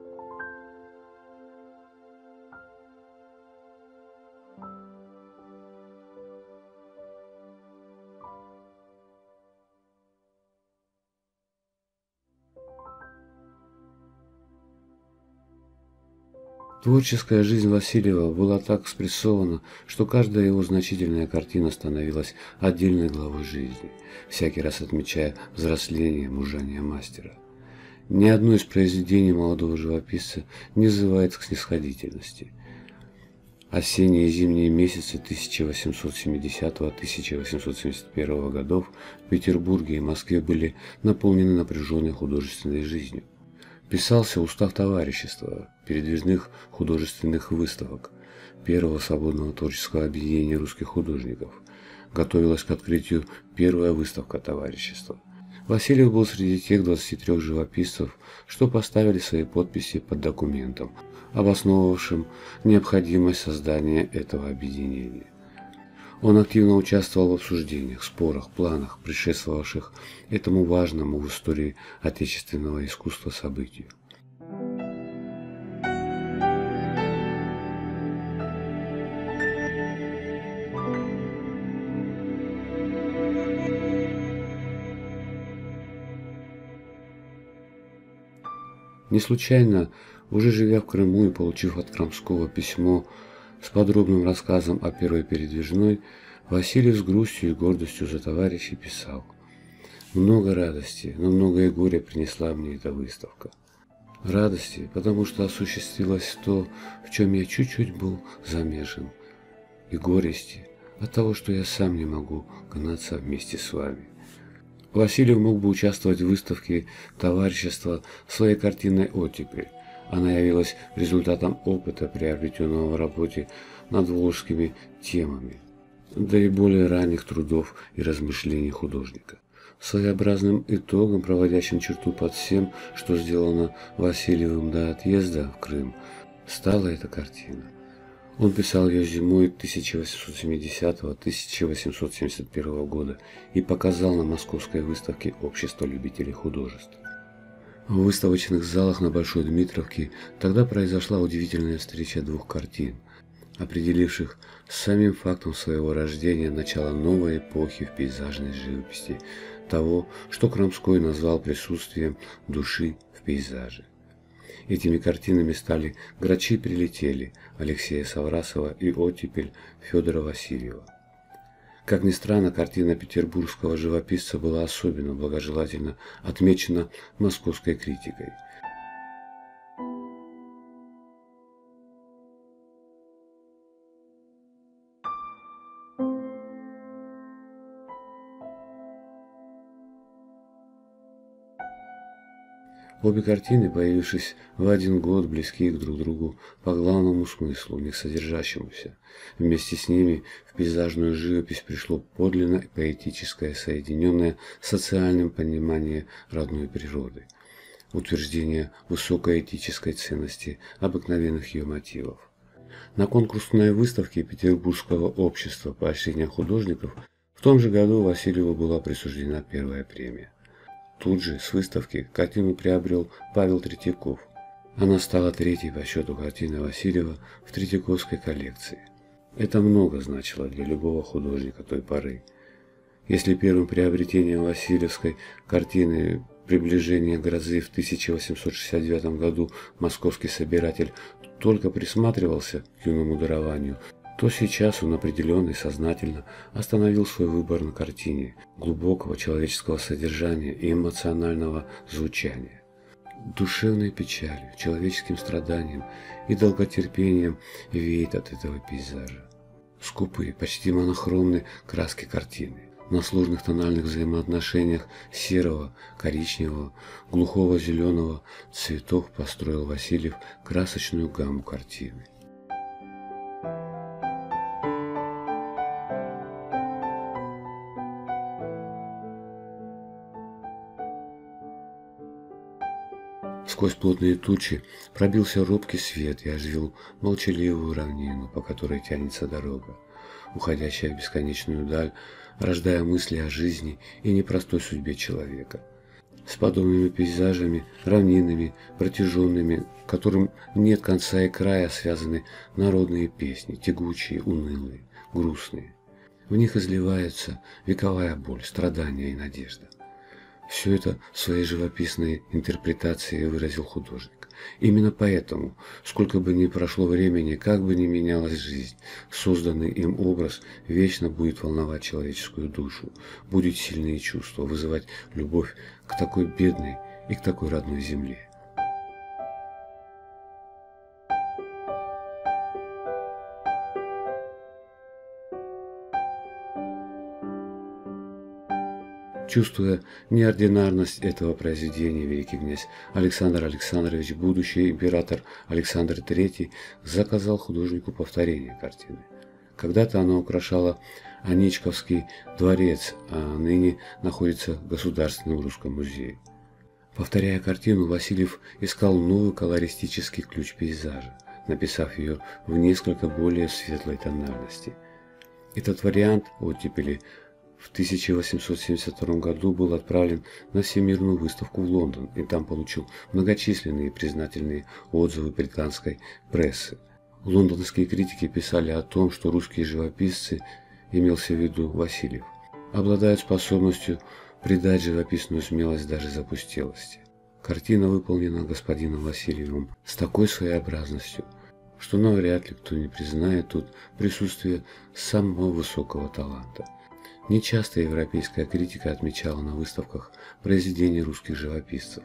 Творческая жизнь Васильева была так спрессована, что каждая его значительная картина становилась отдельной главой жизни, всякий раз отмечая взросление, мужание мастера. Ни одно из произведений молодого живописца не взывает к снисходительности. Осенние и зимние месяцы тысяча восемьсот семидесятого — тысяча восемьсот семьдесят первого годов в Петербурге и Москве были наполнены напряженной художественной жизнью. Писался устав товарищества, передвижных художественных выставок, первого свободного творческого объединения русских художников. Готовилась к открытию первая выставка товарищества. Васильев был среди тех двадцати трёх живописцев, что поставили свои подписи под документом, обосновавшим необходимость создания этого объединения. Он активно участвовал в обсуждениях, спорах, планах, предшествовавших этому важному в истории отечественного искусства событию. Не случайно, уже живя в Крыму и получив от Крамского письмо с подробным рассказом о первой передвижной, Васильев с грустью и гордостью за товарищей писал: «Много радости, но много и горя принесла мне эта выставка. Радости, потому что осуществилось то, в чем я чуть-чуть был замешан, и горести от того, что я сам не могу гнаться вместе с вами. Васильев мог бы участвовать в выставке товарищества своей картиной «Оттепель». Она явилась результатом опыта, приобретенного в работе над волжскими темами, да и более ранних трудов и размышлений художника. Своеобразным итогом, проводящим черту под всем, что сделано Васильевым до отъезда в Крым, стала эта картина. Он писал ее зимой тысяча восемьсот семидесятого — тысяча восемьсот семьдесят первого года и показал на московской выставке Общества любителей художеств. В выставочных залах на Большой Дмитровке тогда произошла удивительная встреча двух картин, определивших самим фактом своего рождения начало новой эпохи в пейзажной живописи, того, что Крамской назвал присутствием души в пейзаже. Этими картинами стали «Грачи прилетели» Алексея Саврасова и «Оттепель» Федора Васильева. Как ни странно, картина петербургского живописца была особенно благожелательно отмечена московской критикой. Обе картины, появившись в один год, близки друг к другу по главному смыслу, в них содержащемуся. Вместе с ними в пейзажную живопись пришло подлинно поэтическое, соединенное с социальным понимание родной природы, утверждение высокой этической ценности обыкновенных ее мотивов. На конкурсной выставке Петербургского общества поощрения художников в том же году Васильеву была присуждена первая премия. Тут же с выставки картину приобрел Павел Третьяков. Она стала третьей по счету картиной Васильева в Третьяковской коллекции. Это много значило для любого художника той поры. Если первым приобретением Васильевской картины «Приближение грозы» в тысяча восемьсот шестьдесят девятом году московский собиратель только присматривался к юному дарованию, то сейчас он определенно и сознательно остановил свой выбор на картине глубокого человеческого содержания и эмоционального звучания. Душевной печалью, человеческим страданием и долготерпением веет от этого пейзажа. Скупые, почти монохромные краски картины. На сложных тональных взаимоотношениях серого, коричневого, глухого зеленого цветов построил Васильев красочную гамму картины. Сквозь плотные тучи пробился робкий свет и оживил молчаливую равнину, по которой тянется дорога, уходящая в бесконечную даль, рождая мысли о жизни и непростой судьбе человека. С подобными пейзажами, равнинами, протяженными, которым нет конца и края, связаны народные песни, тягучие, унылые, грустные. В них изливается вековая боль, страдания и надежда. Все это в своей живописной интерпретации выразил художник. Именно поэтому, сколько бы ни прошло времени, как бы ни менялась жизнь, созданный им образ вечно будет волновать человеческую душу, будет сильные чувства, вызывать любовь к такой бедной и к такой родной земле. Чувствуя неординарность этого произведения, великий князь Александр Александрович, будущий император Александр Третий, заказал художнику повторение картины. Когда-то она украшала Аничковский дворец, а ныне находится в Государственном русском музее. Повторяя картину, Васильев искал новый колористический ключ пейзажа, написав ее в несколько более светлой тональности. Этот вариант оттепели в тысяча восемьсот семьдесят втором году был отправлен на Всемирную выставку в Лондон и там получил многочисленные и признательные отзывы британской прессы. Лондонские критики писали о том, что русские живописцы, имелся в виду Васильев, обладают способностью придать живописную смелость даже запустелости. Картина выполнена господином Васильевым с такой своеобразностью, что навряд ли кто не признает тут присутствие самого высокого таланта. Нечасто европейская критика отмечала на выставках произведения русских живописцев.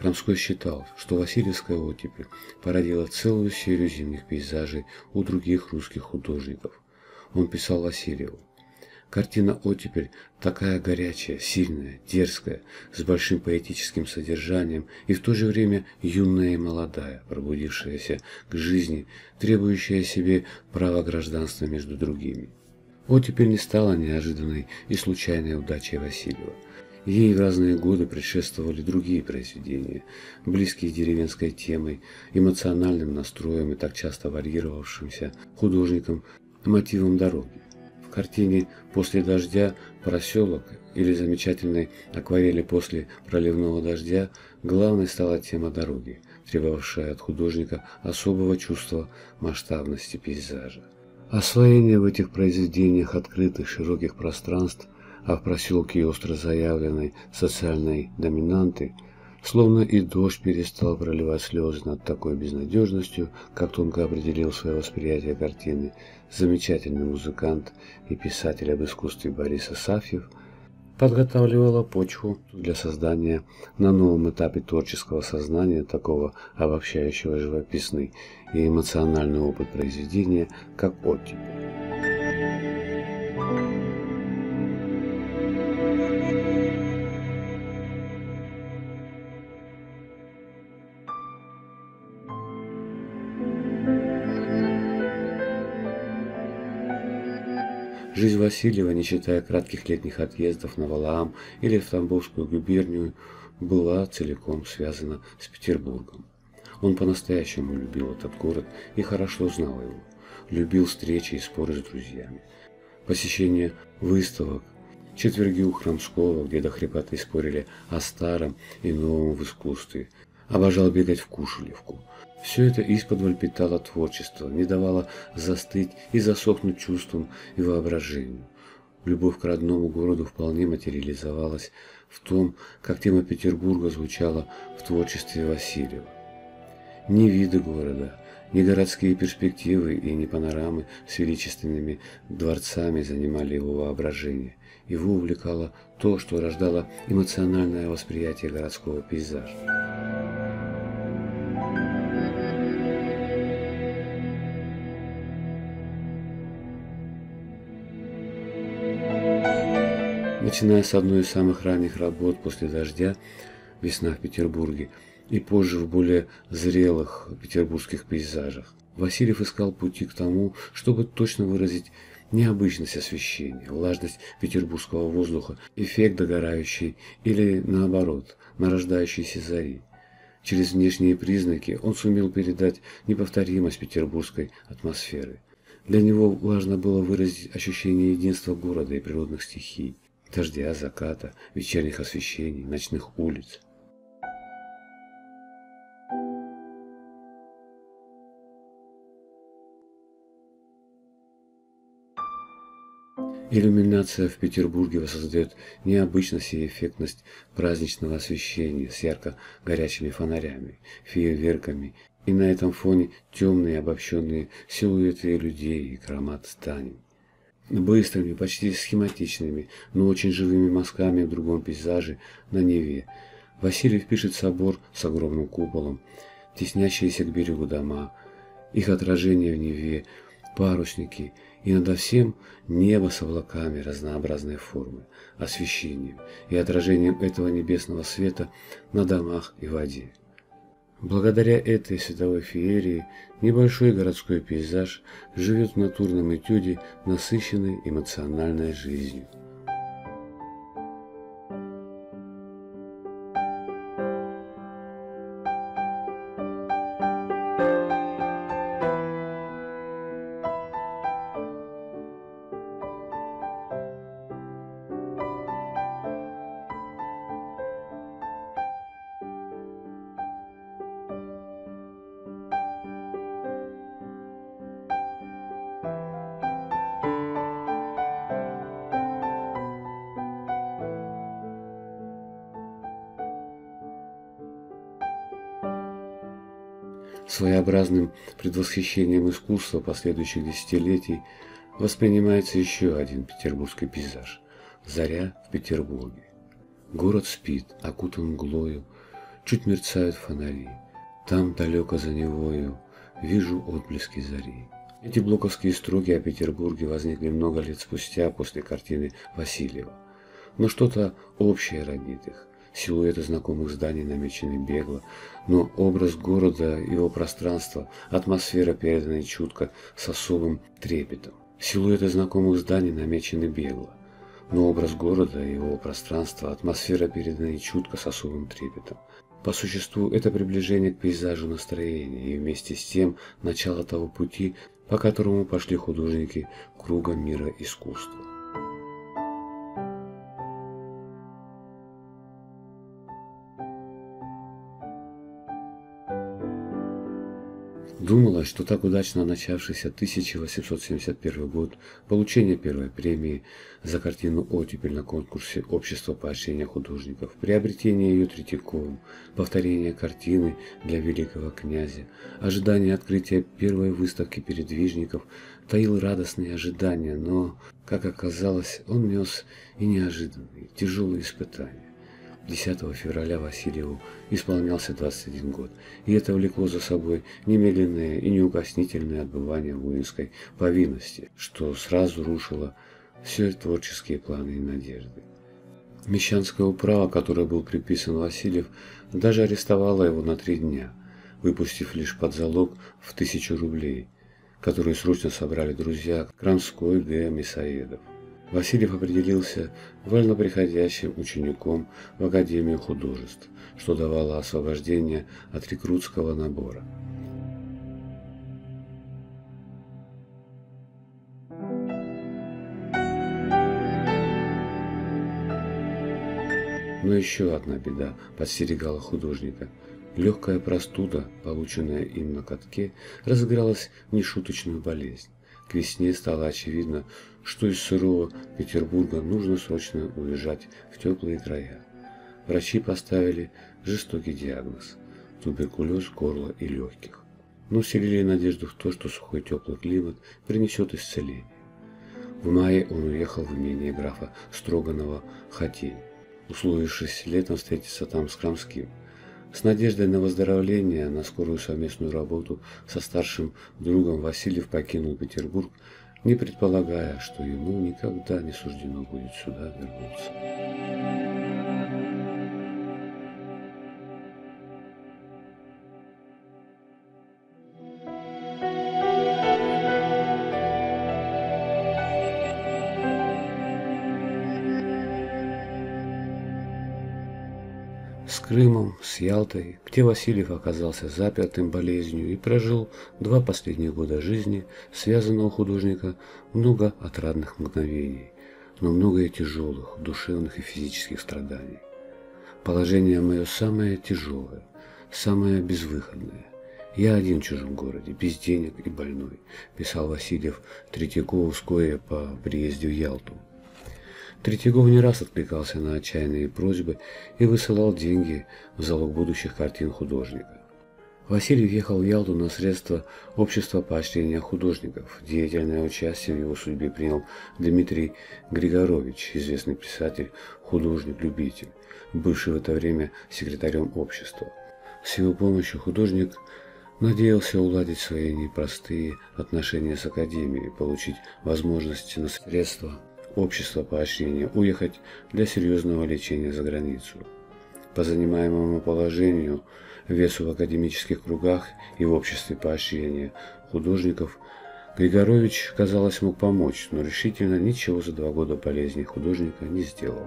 Хромской считал, что Васильевская оттепель породила целую серию зимних пейзажей у других русских художников. Он писал Васильеву: «Картина «Оттепель» такая горячая, сильная, дерзкая, с большим поэтическим содержанием и в то же время юная и молодая, пробудившаяся к жизни, требующая себе права гражданства между другими». «Оттепель» не стала неожиданной и случайной удачей Васильева. Ей в разные годы предшествовали другие произведения, близкие деревенской темой, эмоциональным настроем и так часто варьировавшимся художником мотивом дороги. В картине «После дождя» «Проселок» или замечательной акварели «После проливного дождя» главной стала тема дороги, требовавшая от художника особого чувства масштабности пейзажа. Освоение в этих произведениях открытых широких пространств, а в проселке остро заявленной социальной доминанты, словно и дождь перестал проливать слезы над такой безнадежностью, как тонко определил свое восприятие картины замечательный музыкант и писатель об искусстве Борис Асафьев, подготавливала почву для создания на новом этапе творческого сознания такого обобщающего живописный и эмоциональный опыт произведения, как «Оттепель». Жизнь Васильева, не считая кратких летних отъездов на Валаам или в Тамбовскую губернию, была целиком связана с Петербургом. Он по-настоящему любил этот город и хорошо знал его. Любил встречи и споры с друзьями. Посещение выставок, четверги у Хромского, где до хрипоты спорили о старом и новом в искусстве. Обожал бегать в Кушелевку. Все это исподволь питало творчество, не давало застыть и засохнуть чувствам и воображению. Любовь к родному городу вполне материализовалась в том, как тема Петербурга звучала в творчестве Васильева. Ни виды города, ни городские перспективы и ни панорамы с величественными дворцами занимали его воображение. Его увлекало то, что рождало эмоциональное восприятие городского пейзажа. Начиная с одной из самых ранних работ «После дождя», «Весна в Петербурге», и позже в более зрелых петербургских пейзажах, Васильев искал пути к тому, чтобы точно выразить необычность освещения, влажность петербургского воздуха, эффект догорающей или, наоборот, нарождающейся зари. Через внешние признаки он сумел передать неповторимость петербургской атмосферы. Для него важно было выразить ощущение единства города и природных стихий, дождя, заката, вечерних освещений, ночных улиц. Иллюминация в Петербурге воссоздает необычность и эффектность праздничного освещения с ярко горящими фонарями, фейерверками, и на этом фоне темные обобщенные силуэты людей и аромат зданий. Быстрыми, почти схематичными, но очень живыми мазками в другом пейзаже на Неве Васильев пишет собор с огромным куполом, теснящиеся к берегу дома, их отражение в Неве, парусники и надо всем небо с облаками разнообразной формы, освещением и отражением этого небесного света на домах и воде. Благодаря этой световой феерии небольшой городской пейзаж живет в натурном этюде, насыщенной эмоциональной жизнью. Своеобразным предвосхищением искусства последующих десятилетий воспринимается еще один петербургский пейзаж – заря в Петербурге. Город спит, окутан мглою, чуть мерцают фонари. Там, далеко за Невою, вижу отблески зари. Эти блоковские строки о Петербурге возникли много лет спустя после картины Васильева. Но что-то общее роднит их. Силуэты знакомых зданий намечены бегло, но образ города, его пространство, атмосфера переданы чутко, с особым трепетом. Силуэты знакомых зданий намечены бегло, но образ города, его пространство, атмосфера переданы чутко, с особым трепетом. По существу это приближение к пейзажу настроения и вместе с тем начало того пути, по которому пошли художники круга мира искусства. Думалось, что так удачно начавшийся тысяча восемьсот семьдесят первый год, получение первой премии за картину «Оттепель» на конкурсе Общества поощрения художников, приобретение ее Третьяковым, повторение картины для великого князя, ожидание открытия первой выставки передвижников таил радостные ожидания, но, как оказалось, он нес и неожиданные, тяжелые испытания. десятого февраля Васильеву исполнялся двадцать один год, и это влекло за собой немедленное и неукоснительное отбывание воинской повинности, что сразу рушило все творческие планы и надежды. Мещанская управа, которой был приписан Васильев, даже арестовала его на три дня, выпустив лишь под залог в тысячу рублей, которые срочно собрали друзья Крамской, Г. Мясоедов. Васильев определился вольноприходящим учеником в Академию художеств, что давало освобождение от рекрутского набора. Но еще одна беда подстерегала художника. Легкая простуда, полученная им на катке, разыгралась в нешуточную болезнь. К весне стало очевидно, что из сырого Петербурга нужно срочно уезжать в теплые края. Врачи поставили жестокий диагноз – туберкулез горла и легких, но вселили надежду в то, что сухой теплый климат принесет исцеление. В мае он уехал в имение графа Строганова Хатинь, условившись летом встретиться там с Крамским. С надеждой на выздоровление, на скорую совместную работу со старшим другом Васильев покинул Петербург, не предполагая, что ему никогда не суждено будет сюда вернуться. С Крымом, с Ялтой, где Васильев оказался запертым болезнью и прожил два последних года жизни, связано у художника много отрадных мгновений, но много и тяжелых, душевных и физических страданий. Положение мое самое тяжелое, самое безвыходное. Я один в чужом городе, без денег и больной, писал Васильев Третьякову вскоре по приезде в Ялту. Третьяков не раз откликался на отчаянные просьбы и высылал деньги в залог будущих картин художника. Васильев ехал в Ялту на средства Общества поощрения художников. Деятельное участие в его судьбе принял Дмитрий Григорович, известный писатель, художник-любитель, бывший в это время секретарем общества. С его помощью художник надеялся уладить свои непростые отношения с Академией, получить возможность на средства Общества поощрения уехать для серьезного лечения за границу. По занимаемому положению, весу в академических кругах и в обществе поощрения художников, Григорович, казалось, мог помочь, но решительно ничего за два года болезни художника не сделал.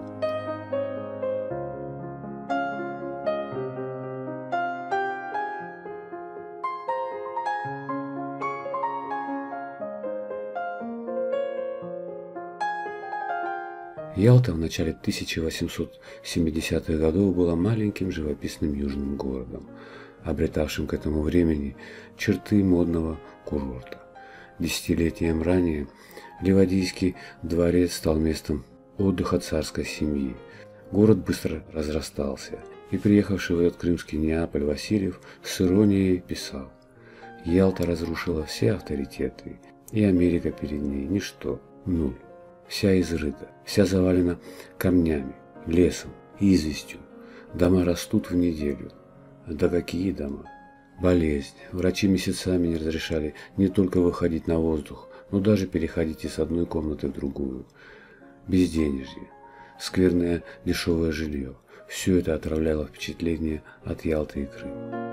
Ялта в начале тысяча восемьсот семидесятых годов была маленьким живописным южным городом, обретавшим к этому времени черты модного курорта. Десятилетием ранее Ливадийский дворец стал местом отдыха царской семьи. Город быстро разрастался, и приехавший в этот крымский Неаполь Васильев с иронией писал: «Ялта разрушила все авторитеты, и Америка перед ней ничто, нуль. Вся изрыта, вся завалена камнями, лесом, известью. Дома растут в неделю, Да какие дома? Болезнь. Врачи месяцами не разрешали не только выходить на воздух, но даже переходить из одной комнаты в другую. Безденежье. Скверное дешевое жилье. Все это отравляло впечатление от Ялты и Крыма.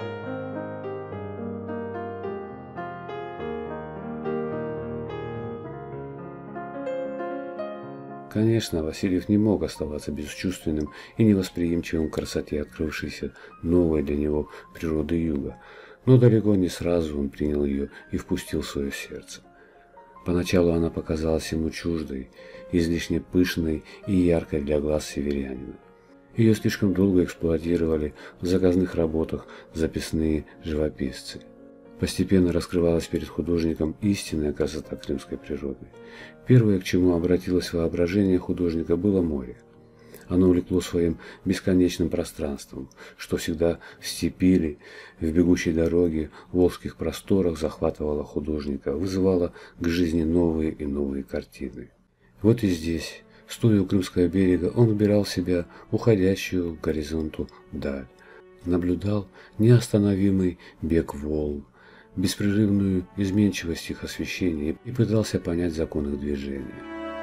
Конечно, Васильев не мог оставаться бесчувственным и невосприимчивым к красоте открывшейся новой для него природы юга, но далеко не сразу он принял ее и впустил в свое сердце. Поначалу она показалась ему чуждой, излишне пышной и яркой для глаз северянина. Ее слишком долго эксплуатировали в заказных работах записные живописцы. Постепенно раскрывалась перед художником истинная красота крымской природы. Первое, к чему обратилось воображение художника, было море. Оно увлекло своим бесконечным пространством, что всегда в степи, в бегущей дороге, в волжских просторах захватывало художника, вызывало к жизни новые и новые картины. Вот и здесь, стоя у Крымского берега, он вбирал в себя уходящую к горизонту даль, наблюдал неостановимый бег волн, беспрерывную изменчивость их освещения и пытался понять закон их движения.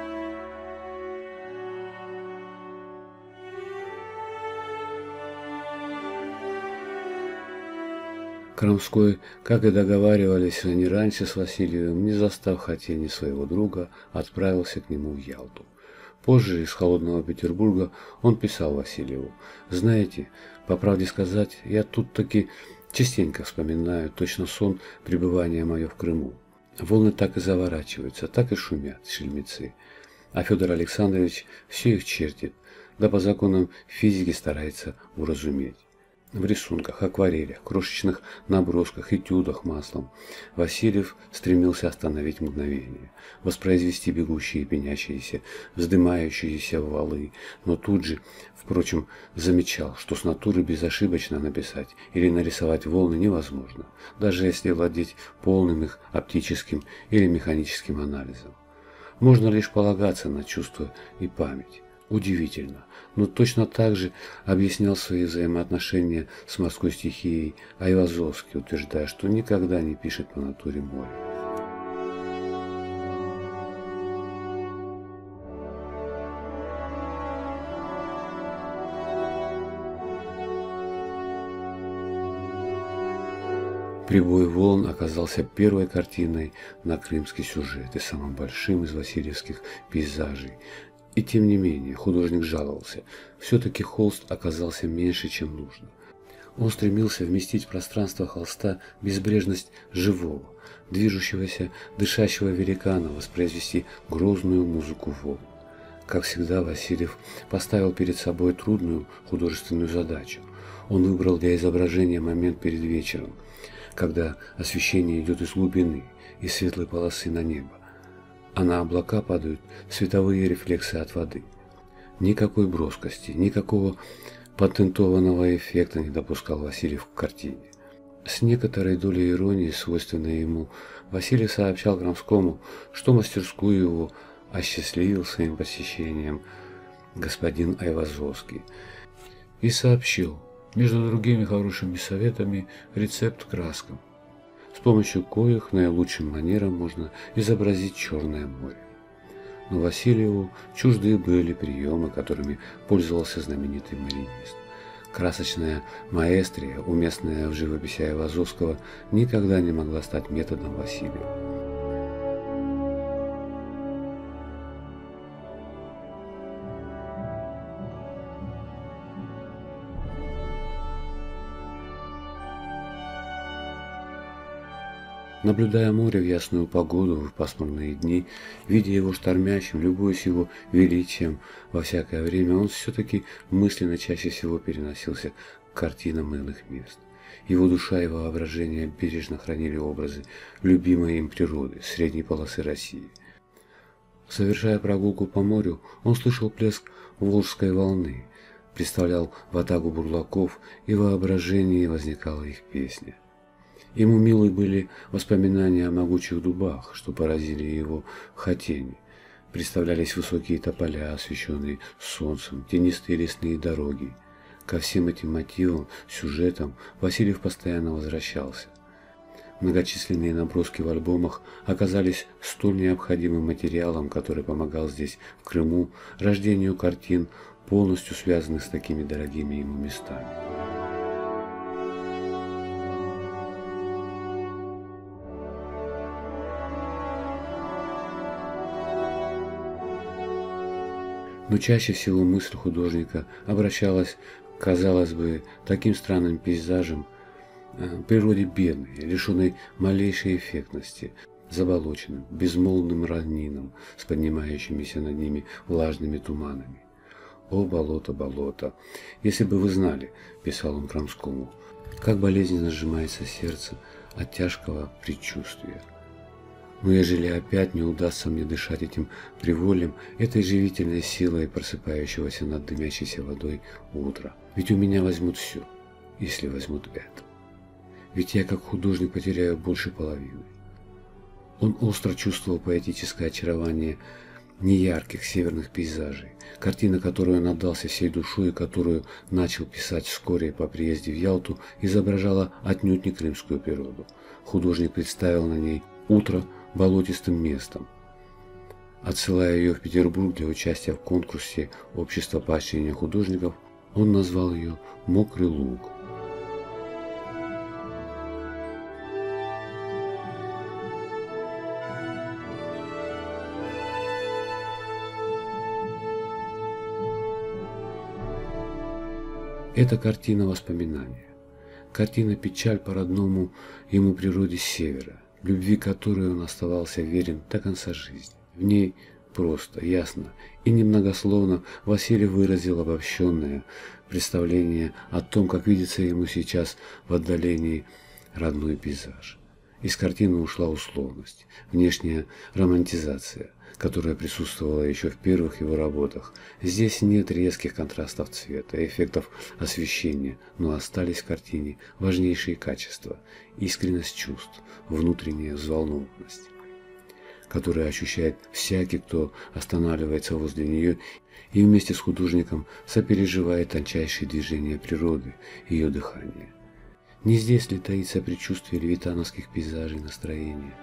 Крамской, как и договаривались они раньше с Васильевым, не застав хотения своего друга, отправился к нему в Ялту. Позже из холодного Петербурга он писал Васильеву: «Знаете, по правде сказать, я тут таки частенько вспоминаю точно сон пребывания мое в Крыму. Волны так и заворачиваются, так и шумят шельмецы. А Федор Александрович все их чертит, да по законам физики старается уразуметь». В рисунках, акварелях, крошечных набросках, этюдах маслом Васильев стремился остановить мгновение, воспроизвести бегущие, пенящиеся, вздымающиеся валы, но тут же, впрочем, замечал, что с натуры безошибочно написать или нарисовать волны невозможно, даже если владеть полным их оптическим или механическим анализом. Можно лишь полагаться на чувство и память. Удивительно, но точно так же объяснял свои взаимоотношения с морской стихией Айвазовский, утверждая, что никогда не пишет по натуре моря. «Прибой волн» оказался первой картиной на крымский сюжет и самым большим из васильевских пейзажей. И тем не менее художник жаловался, все-таки холст оказался меньше, чем нужно. Он стремился вместить в пространство холста безбрежность живого, движущегося, дышащего великана, воспроизвести грозную музыку волн. Как всегда, Васильев поставил перед собой трудную художественную задачу. Он выбрал для изображения момент перед вечером, когда освещение идет из глубины, из светлой полосы на небо, а на облака падают световые рефлексы от воды. Никакой броскости, никакого патентованного эффекта не допускал Васильев к картине. С некоторой долей иронии, свойственной ему, Васильев сообщал Крамскому, что мастерскую его осчастливил своим посещением господин Айвазовский, и сообщил, между другими хорошими советами, рецепт краскам, с помощью коих наилучшим манером можно изобразить Черное море. Но Васильеву чужды были приемы, которыми пользовался знаменитый маринист. Красочная маэстрия, уместная в живописи Айвазовского, никогда не могла стать методом Васильева. Наблюдая море в ясную погоду, в пасмурные дни, видя его штормящим, любуясь его величием во всякое время, он все-таки мысленно чаще всего переносился к картинам иных мест. Его душа и воображение бережно хранили образы любимой им природы, средней полосы России. Совершая прогулку по морю, он слышал плеск волжской волны, представлял ватагу бурлаков, и в воображении возникала их песня. Ему милы были воспоминания о могучих дубах, что поразили его в Хотени. Представлялись высокие тополя, освещенные солнцем, тенистые лесные дороги, Ко всем этим мотивам, сюжетам Васильев постоянно возвращался. Многочисленные наброски в альбомах оказались столь необходимым материалом, который помогал здесь, в Крыму, рождению картин, полностью связанных с такими дорогими ему местами. Но чаще всего мысль художника обращалась, казалось бы, таким странным пейзажем, природе бедной, лишенной малейшей эффектности, заболоченным, безмолвным равнинам с поднимающимися над ними влажными туманами. «О, болото, болото! Если бы вы знали, — писал он Крамскому, — как болезненно сжимается сердце от тяжкого предчувствия. Но ежели опять не удастся мне дышать этим привольем, этой живительной силой просыпающегося над дымящейся водой утра, ведь у меня возьмут все, если возьмут это. Ведь я, как художник, потеряю больше половины». Он остро чувствовал поэтическое очарование неярких северных пейзажей. Картина, которую он отдался всей душой и которую начал писать вскоре по приезде в Ялту, изображала отнюдь не крымскую природу. Художник представил на ней утро болотистым местом. Отсылая ее в Петербург для участия в конкурсе Общества поощрения художников, он назвал ее «Мокрый луг». Это картина воспоминания, картина печаль по родному ему природе севера, любви которой он оставался верен до конца жизни. В ней просто, ясно и немногословно Васильев выразил обобщенное представление о том, как видится ему сейчас в отдалении родной пейзаж. Из картины ушла условность, внешняя романтизация, которая присутствовала еще в первых его работах. Здесь нет резких контрастов цвета, эффектов освещения, но остались в картине важнейшие качества: искренность чувств, внутренняя взволнованность, которую ощущает всякий, кто останавливается возле нее и вместе с художником сопереживает тончайшие движения природы, ее дыхание. Не здесь ли таится предчувствие левитановских пейзажей настроения?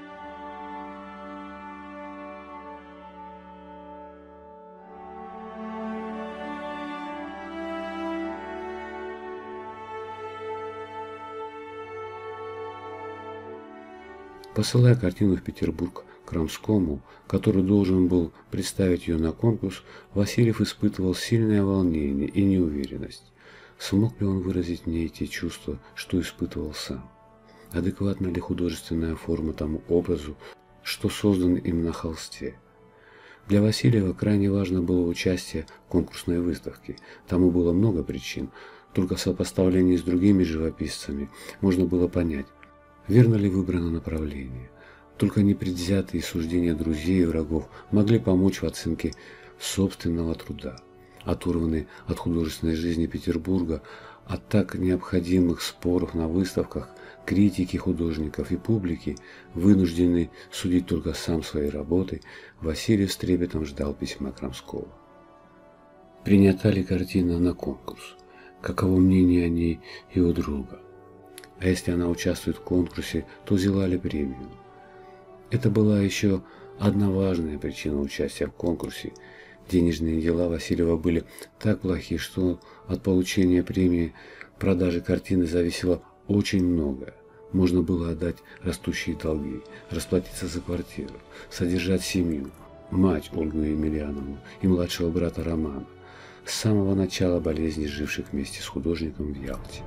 Посылая картину в Петербург Крамскому, который должен был представить ее на конкурс, Васильев испытывал сильное волнение и неуверенность. Смог ли он выразить в ней те чувства, что испытывал сам? Адекватна ли художественная форма тому образу, что создан им на холсте? Для Васильева крайне важно было участие в конкурсной выставке. Тому было много причин. Только в сопоставлении с другими живописцами можно было понять, верно ли выбрано направление. Только непредвзятые суждения друзей и врагов могли помочь в оценке собственного труда. Оторванный от художественной жизни Петербурга, от так необходимых споров на выставках, критики художников и публики, вынужденный судить только сам своей работой, Васильев с трепетом ждал письма Крамского. Принята ли картина на конкурс? Каково мнение о ней его друга? А если она участвует в конкурсе, то взяла ли премию? Это была еще одна важная причина участия в конкурсе. Денежные дела Васильева были так плохи, что от получения премии продажи картины зависело очень многое. Можно было отдать растущие долги, расплатиться за квартиру, содержать семью, мать Ольгу Емельяновну и младшего брата Романа, с самого начала болезни, живших вместе с художником в Ялте.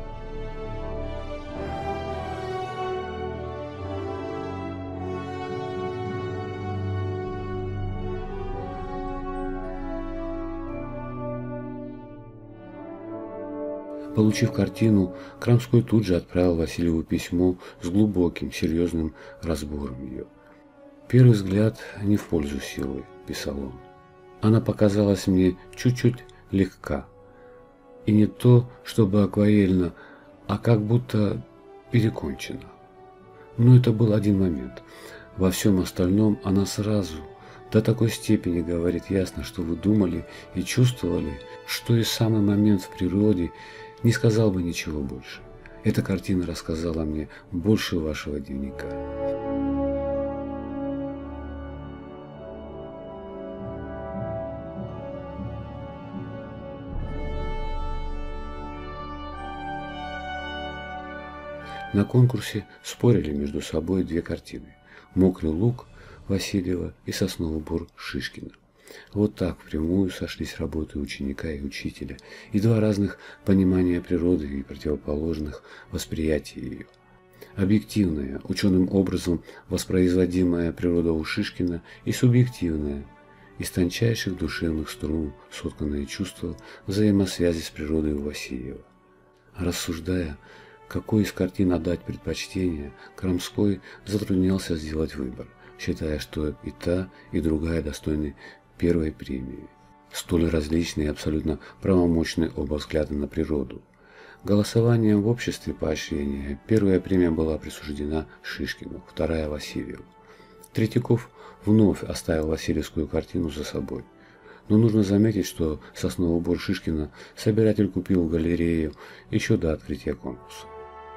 Получив картину, Крамской тут же отправил Васильеву письмо с глубоким, серьезным разбором ее. «Первый взгляд не в пользу силы», – писал он. «Она показалась мне чуть-чуть легка. И не то, чтобы акварельно, а как будто перекончена. Но это был один момент. Во всем остальном она сразу до такой степени говорит ясно, что вы думали и чувствовали, что и самый момент в природе не сказал бы ничего больше. Эта картина рассказала мне больше вашего дневника. На конкурсе спорили между собой две картины «Мокрый луг» Васильева и «Сосновый бор» Шишкина. Вот так впрямую сошлись работы ученика и учителя, и два разных понимания природы и противоположных восприятия ее. Объективная, ученым образом воспроизводимая природа у Шишкина и субъективная, из тончайших душевных струн сотканные чувства взаимосвязи с природой у Васильева. Рассуждая, какой из картин отдать предпочтение, Крамской затруднялся сделать выбор, считая, что и та, и другая достойны первой премии. Столь различные и абсолютно правомочны оба взгляда на природу. Голосованием в обществе поощрения первая премия была присуждена Шишкину, вторая – Васильеву. Третьяков вновь оставил васильевскую картину за собой. Но нужно заметить, что «Сосновый бор» Шишкина собиратель купил в галерею еще до открытия конкурса.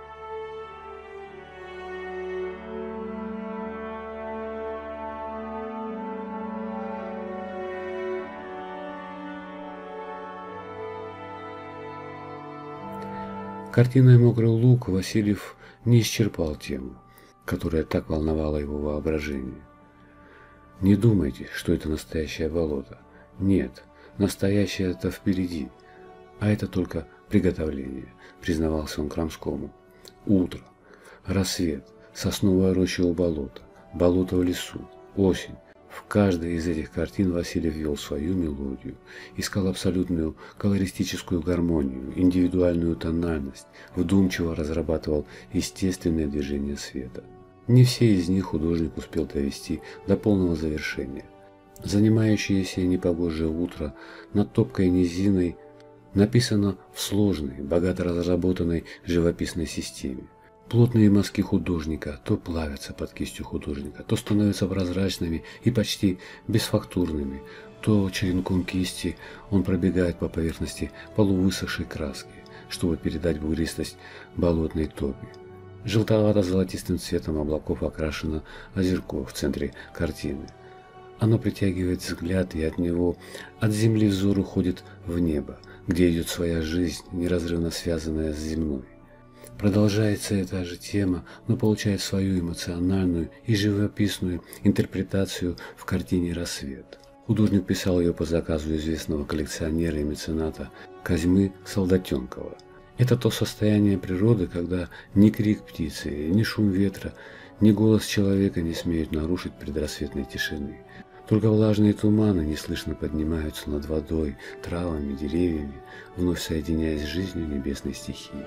Картиной «Мокрый луг» Васильев не исчерпал тему, которая так волновала его воображение. Не думайте, что это настоящее болото. Нет, настоящее это впереди, а это только приготовление, признавался он Крамскому. Утро, рассвет, сосновая роща у болота, болото в лесу, осень. В каждой из этих картин Васильев ввел свою мелодию, искал абсолютную колористическую гармонию, индивидуальную тональность, вдумчиво разрабатывал естественное движение света. Не все из них художник успел довести до полного завершения. Занимающееся непогожее утро над топкой низиной написано в сложной, богато разработанной живописной системе. Плотные мазки художника то плавятся под кистью художника, то становятся прозрачными и почти бесфактурными, то черенком кисти он пробегает по поверхности полувысохшей краски, чтобы передать бугристость болотной топи. Желтовато-золотистым цветом облаков окрашено озерко в центре картины. Оно притягивает взгляд, и от него, от земли взор уходит в небо, где идет своя жизнь, неразрывно связанная с земной. Продолжается эта же тема, но получает свою эмоциональную и живописную интерпретацию в картине «Рассвет». Художник писал ее по заказу известного коллекционера и мецената Козьмы Солдатенкова. Это то состояние природы, когда ни крик птицы, ни шум ветра, ни голос человека не смеют нарушить предрассветной тишины. Только влажные туманы неслышно поднимаются над водой, травами, деревьями, вновь соединяясь с жизнью небесной стихии.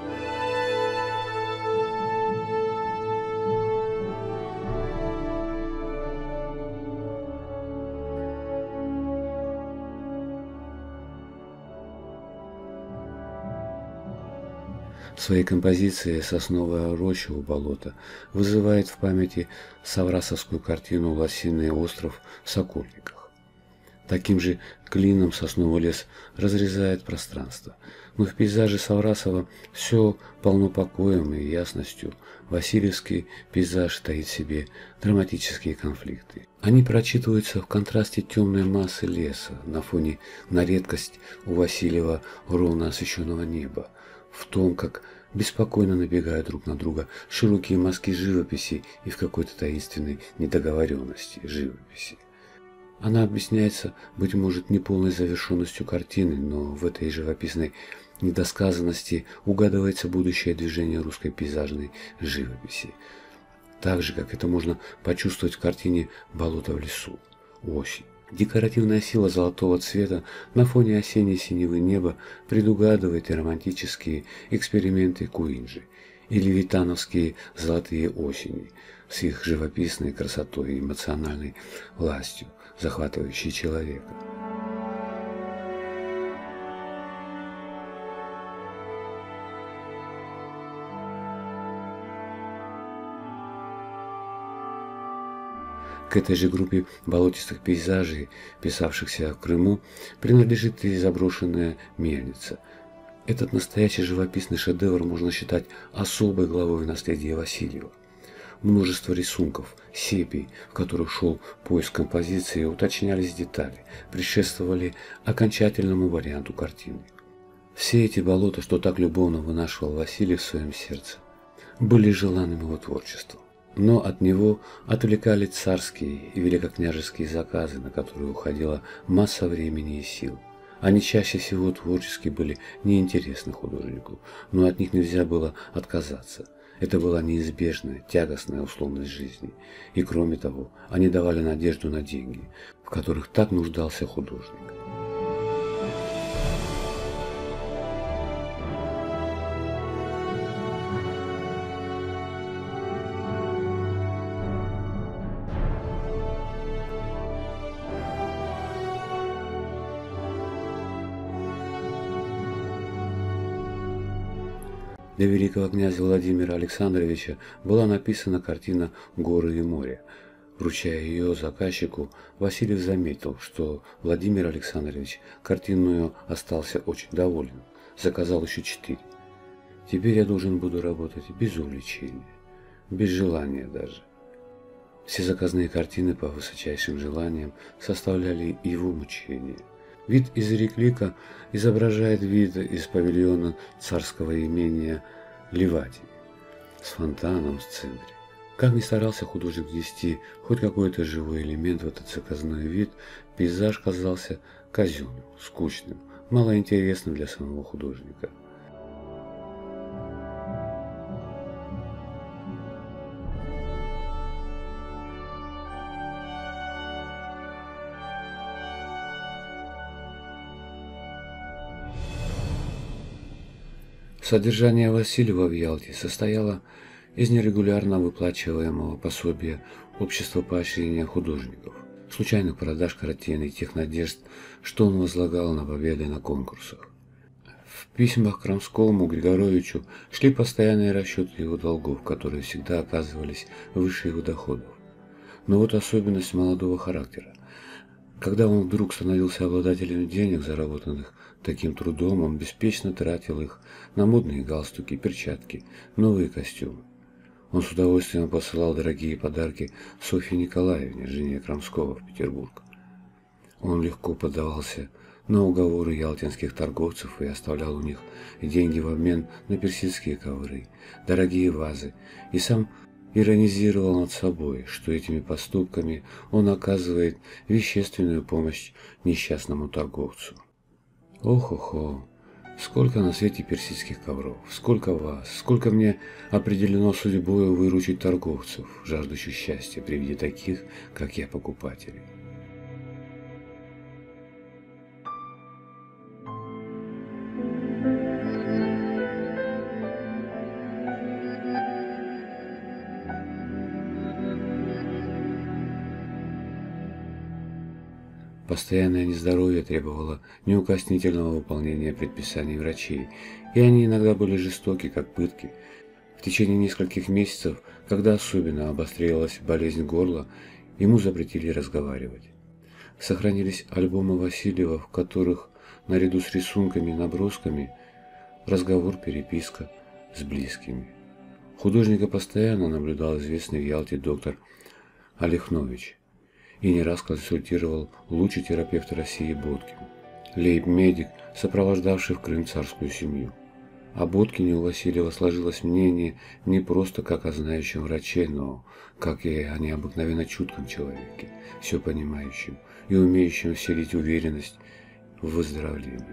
В своей композиции «Сосновая роща у болота» вызывает в памяти саврасовскую картину «Лосиный остров в Сокольниках». Таким же клином сосновый лес разрезает пространство. Но в пейзаже Саврасова все полно покоем и ясностью. Васильевский пейзаж таит в себе драматические конфликты. Они прочитываются в контрасте темной массы леса на фоне на редкость у Васильева ровно освещенного неба, в том, как беспокойно набегают друг на друга широкие мазки живописи и в какой-то таинственной недоговоренности живописи. Она объясняется, быть может, неполной завершенностью картины, но в этой живописной недосказанности угадывается будущее движение русской пейзажной живописи. Так же, как это можно почувствовать в картине «Болото в лесу», «Осень». Декоративная сила золотого цвета на фоне осенней синевы неба предугадывает и романтические эксперименты Куинджи и левитановские золотые осени с их живописной красотой и эмоциональной властью, захватывающей человека. К этой же группе болотистых пейзажей, писавшихся в Крыму, принадлежит и заброшенная мельница. Этот настоящий живописный шедевр можно считать особой главой наследия Васильева. Множество рисунков, сепий, в которых шел поиск композиции, уточнялись детали, предшествовали окончательному варианту картины. Все эти болота, что так любовно вынашивал Василий в своем сердце, были желанным его творчеством. Но от него отвлекали царские и великокняжеские заказы, на которые уходила масса времени и сил. Они чаще всего творчески были неинтересны художнику, но от них нельзя было отказаться. Это была неизбежная, тягостная условность жизни. И кроме того, они давали надежду на деньги, в которых так нуждался художник. Для великого князя Владимира Александровича была написана картина «Горы и море». Вручая ее заказчику, Васильев заметил, что Владимир Александрович картинную остался очень доволен. Заказал еще четыре. Теперь я должен буду работать без увлечения, без желания даже. Все заказные картины по высочайшим желаниям составляли его мучения. Вид из реклика изображает вид из павильона царского имения Ливадии с фонтаном в центре. Как ни старался художник внести хоть какой-то живой элемент в этот заказной вид, пейзаж казался казенным, скучным, малоинтересным для самого художника. Содержание Васильева в Ялте состояло из нерегулярно выплачиваемого пособия Общества поощрения художников, случайных продаж картин и тех надежд, что он возлагал на победы на конкурсах. В письмах к Крамскому Григоровичу шли постоянные расчеты его долгов, которые всегда оказывались выше его доходов. Но вот особенность молодого характера. Когда он вдруг становился обладателем денег, заработанных таким трудом, он беспечно тратил их на модные галстуки, перчатки, новые костюмы. Он с удовольствием посылал дорогие подарки Софье Николаевне, жене Крамского, в Петербург. Он легко поддавался на уговоры ялтинских торговцев и оставлял у них деньги в обмен на персидские ковры, дорогие вазы, и сам иронизировал над собой, что этими поступками он оказывает вещественную помощь несчастному торговцу. Ох-охо, сколько на свете персидских ковров, сколько вас, сколько мне определено судьбою выручить торговцев, жаждущих счастья при виде таких, как я, покупателей. Постоянное нездоровье требовало неукоснительного выполнения предписаний врачей, и они иногда были жестоки, как пытки. В течение нескольких месяцев, когда особенно обострилась болезнь горла, ему запретили разговаривать. Сохранились альбомы Васильева, в которых, наряду с рисунками и набросками, разговор, переписка с близкими. Художника постоянно наблюдал известный в Ялте доктор Олехнович и не раз консультировал лучший терапевт России Боткин, лейб-медик, сопровождавший в Крым царскую семью. О Боткине у Васильева сложилось мнение не просто как о знающем враче, но как и о необыкновенно чутком человеке, все понимающем и умеющем вселить уверенность в выздоровлении.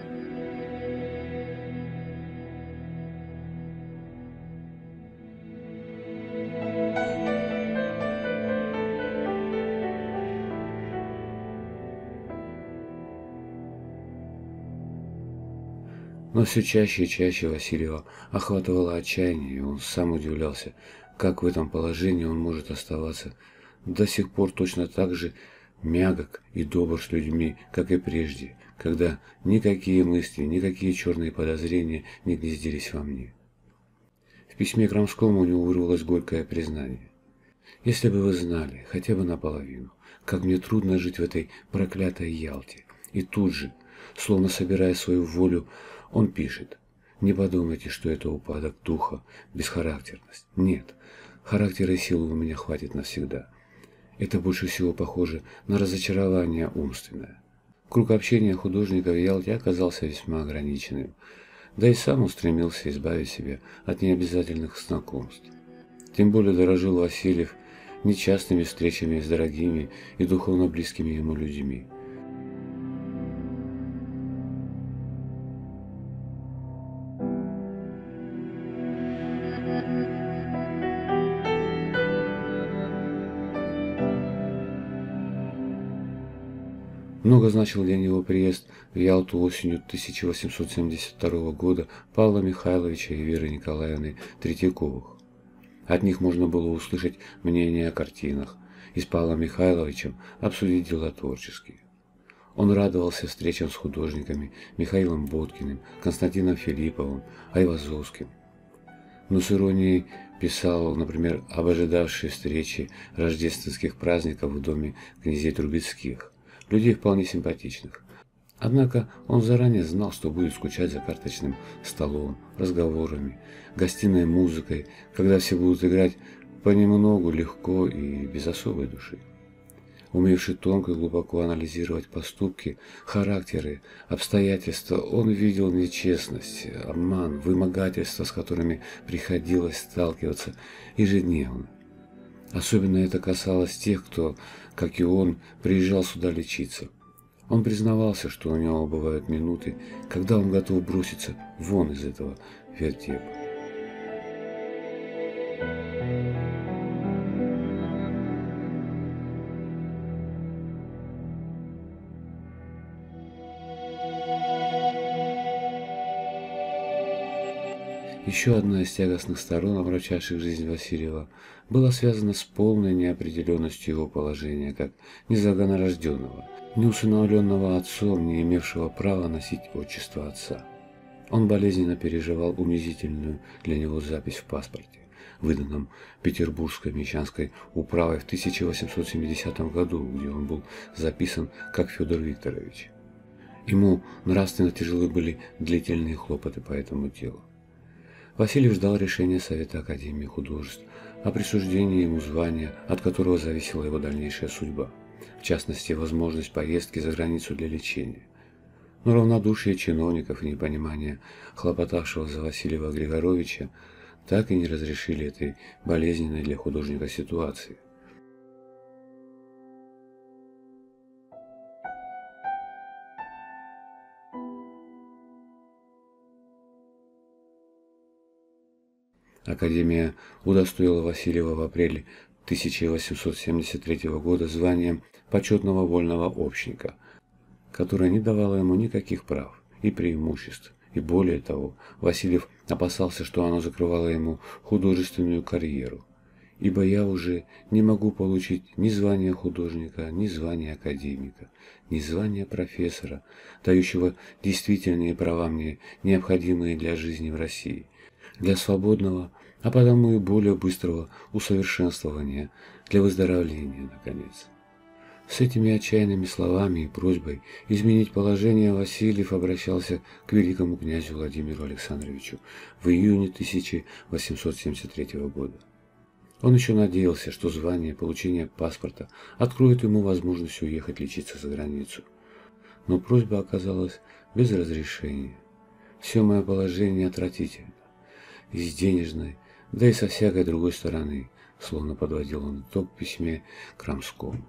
Но все чаще и чаще Васильева охватывало отчаяние, и он сам удивлялся, как в этом положении он может оставаться до сих пор точно так же мягок и добр с людьми, как и прежде, когда никакие мысли, никакие черные подозрения не гнездились во мне. В письме к Крамскому у него вырвалось горькое признание. Если бы вы знали, хотя бы наполовину, как мне трудно жить в этой проклятой Ялте. И тут же, словно собирая свою волю, он пишет: не подумайте, что это упадок духа, бесхарактерность. Нет, характера и силы у меня хватит навсегда. Это больше всего похоже на разочарование умственное. Круг общения художника в Ялте оказался весьма ограниченным, да и сам он стремился избавить себя от необязательных знакомств. Тем более дорожил Васильев нечастыми встречами с дорогими и духовно близкими ему людьми. Много значил для него приезд в Ялту осенью тысяча восемьсот семьдесят второго года Павла Михайловича и Веры Николаевны Третьяковых. От них можно было услышать мнение о картинах и с Павлом Михайловичем обсудить дела творческие. Он радовался встречам с художниками Михаилом Боткиным, Константином Филипповым, Айвазовским. Но с иронией писал, например, об ожидавшей встрече рождественских праздников в доме князей Трубецких, людей вполне симпатичных. Однако он заранее знал, что будет скучать за карточным столом, разговорами, гостиной музыкой, когда все будут играть понемногу, легко и без особой души. Умевший тонко и глубоко анализировать поступки, характеры, обстоятельства, он видел нечестность, обман, вымогательства, с которыми приходилось сталкиваться ежедневно. Особенно это касалось тех, кто, как и он, приезжал сюда лечиться. Он признавался, что у него бывают минуты, когда он готов броситься вон из этого вертепа. Еще одна из тягостных сторон, омрачавших жизнь Васильева, была связана с полной неопределенностью его положения как незаконнорожденного, неусыновленного отцом, не имевшего права носить отчество отца. Он болезненно переживал унизительную для него запись в паспорте, выданном Петербургской мещанской управой в тысяча восемьсот семидесятом году, где он был записан как Федор Викторович. Ему нравственно тяжелы были длительные хлопоты по этому делу. Васильев ждал решения Совета Академии художеств о присуждении ему звания, от которого зависела его дальнейшая судьба, в частности, возможность поездки за границу для лечения. Но равнодушие чиновников и непонимание хлопотавшего за Васильева Григоровича так и не разрешили этой болезненной для художника ситуации. Академия удостоила Васильева в апреле тысяча восемьсот семьдесят третьего года званием почетного вольного общника, которое не давало ему никаких прав и преимуществ, и более того, Васильев опасался, что оно закрывало ему художественную карьеру, ибо я уже не могу получить ни звания художника, ни звания академика, ни звания профессора, дающего действительные права мне, необходимые для жизни в России, для свободного, а потому и более быстрого усовершенствования, для выздоровления, наконец. С этими отчаянными словами и просьбой изменить положение Васильев обращался к великому князю Владимиру Александровичу в июне тысяча восемьсот семьдесят третьего года. Он еще надеялся, что звание получения паспорта откроет ему возможность уехать лечиться за границу. Но просьба оказалась без разрешения. Все мое положение отвратительно. И с денежной, да и со всякой другой стороны, словно подводил он итог в письме Крамскому.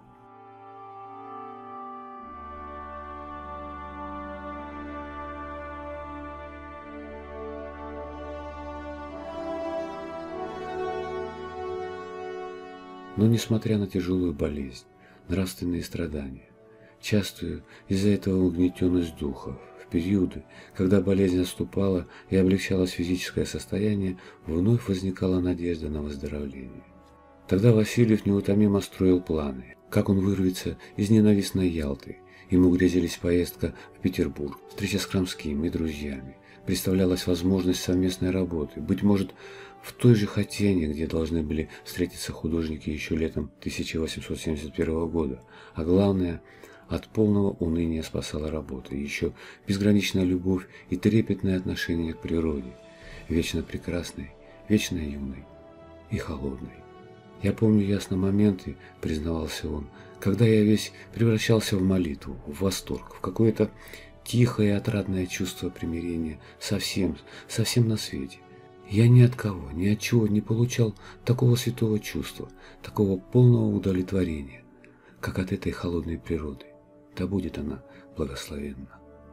Но несмотря на тяжелую болезнь, нравственные страдания, частую из-за этого угнетенность духа, в периоды, когда болезнь отступала и облегчалось физическое состояние, вновь возникала надежда на выздоровление. Тогда Васильев неутомимо строил планы, как он вырвется из ненавистной Ялты. Ему грезились поездка в Петербург, встреча с Крамским и друзьями, представлялась возможность совместной работы, быть может, в той же Хатене, где должны были встретиться художники еще летом тысяча восемьсот семьдесят первого года, а главное, от полного уныния спасала работа, и еще безграничная любовь и трепетное отношение к природе, вечно прекрасной, вечно юной и холодной. «Я помню ясно моменты, — признавался он, — когда я весь превращался в молитву, в восторг, в какое-то тихое и отрадное чувство примирения со всем, со всем на свете. Я ни от кого, ни от чего не получал такого святого чувства, такого полного удовлетворения, как от этой холодной природы. Да будет она благословенна».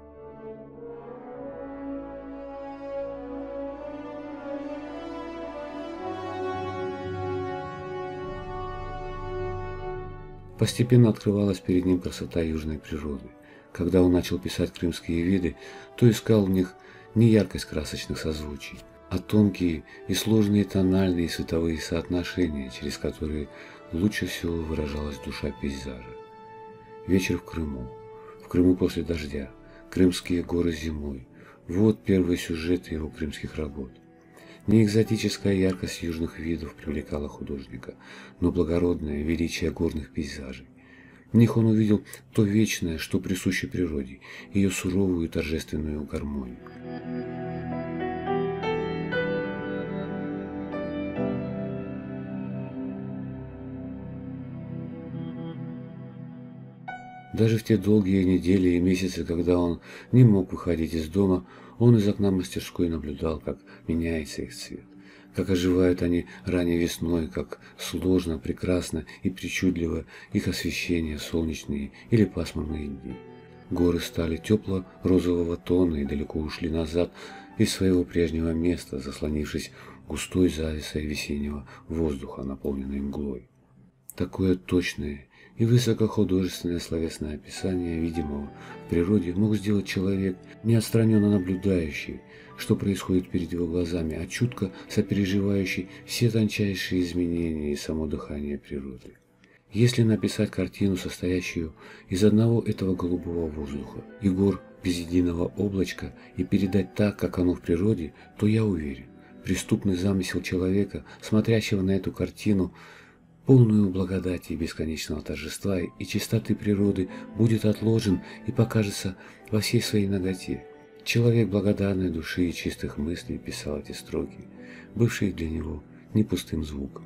Постепенно открывалась перед ним красота южной природы. Когда он начал писать крымские виды, то искал в них не яркость красочных созвучий, а тонкие и сложные тональные и световые соотношения, через которые лучше всего выражалась душа пейзажа. Вечер в Крыму, в Крыму после дождя, крымские горы зимой – вот первые сюжеты его крымских работ. Не экзотическая яркость южных видов привлекала художника, но благородное величие горных пейзажей. В них он увидел то вечное, что присуще природе, ее суровую и торжественную гармонию. Даже в те долгие недели и месяцы, когда он не мог выходить из дома, он из окна мастерской наблюдал, как меняется их цвет, как оживают они ранней весной, как сложно, прекрасно и причудливо их освещение в солнечные или пасмурные дни. Горы стали тепло-розового тона и далеко ушли назад из своего прежнего места, заслонившись густой завесой весеннего воздуха, наполненной мглой. Такое точное и высокохудожественное словесное описание видимого в природе мог сделать человек, не отстраненно наблюдающий, что происходит перед его глазами, а чутко сопереживающий все тончайшие изменения и само дыхание природы. Если написать картину, состоящую из одного этого голубого воздуха и гор без единого облачка, и передать так, как оно в природе, то я уверен, преступный замысел человека, смотрящего на эту картину, полную благодати и бесконечного торжества и чистоты природы, будет отложен и покажется во всей своей наготе. Человек благодарной души и чистых мыслей писал эти строки, бывшие для него не пустым звуком.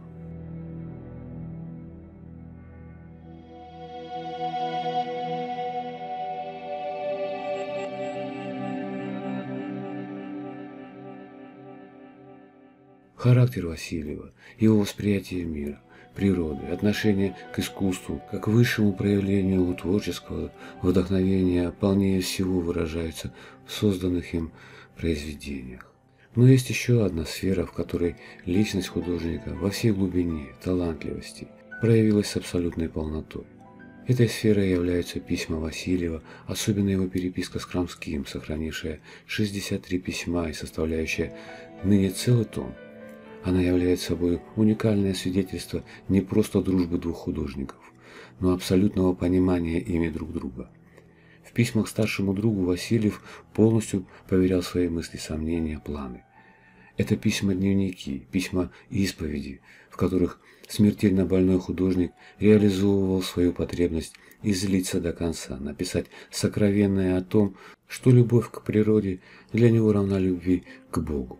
Характер Васильева, его восприятие мира, природы, отношение к искусству, как к высшему проявлению его творческого вдохновения полнее всего выражаются в созданных им произведениях. Но есть еще одна сфера, в которой личность художника во всей глубине, талантливости проявилась с абсолютной полнотой. Этой сферой являются письма Васильева, особенно его переписка с Крамским, сохранившая шестьдесят три письма и составляющая ныне целый том. Она является собой уникальное свидетельство не просто дружбы двух художников, но абсолютного понимания ими друг друга. В письмах старшему другу Васильев полностью поверял свои мысли, сомнения, планы. Это письма-дневники, письма-исповеди, в которых смертельно больной художник реализовывал свою потребность излиться до конца, написать сокровенное о том, что любовь к природе для него равна любви к Богу.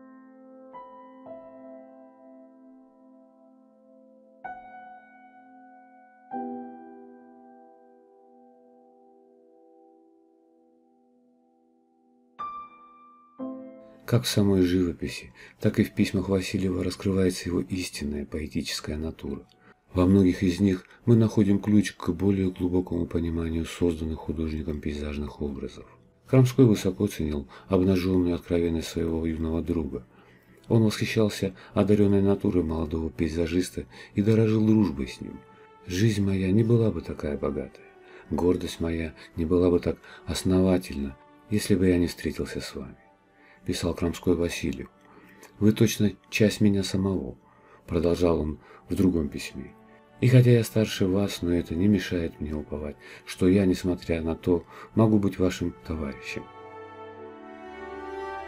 Как в самой живописи, так и в письмах Васильева раскрывается его истинная поэтическая натура. Во многих из них мы находим ключ к более глубокому пониманию созданных художником пейзажных образов. Крамской высоко ценил обнаженную откровенность своего юного друга. Он восхищался одаренной натурой молодого пейзажиста и дорожил дружбой с ним. «Жизнь моя не была бы такая богатая, гордость моя не была бы так основательна, если бы я не встретился с вами», — писал Крамской Васильев. «Вы точно часть меня самого», — продолжал он в другом письме. «И хотя я старше вас, но это не мешает мне уповать, что я, несмотря на то, могу быть вашим товарищем».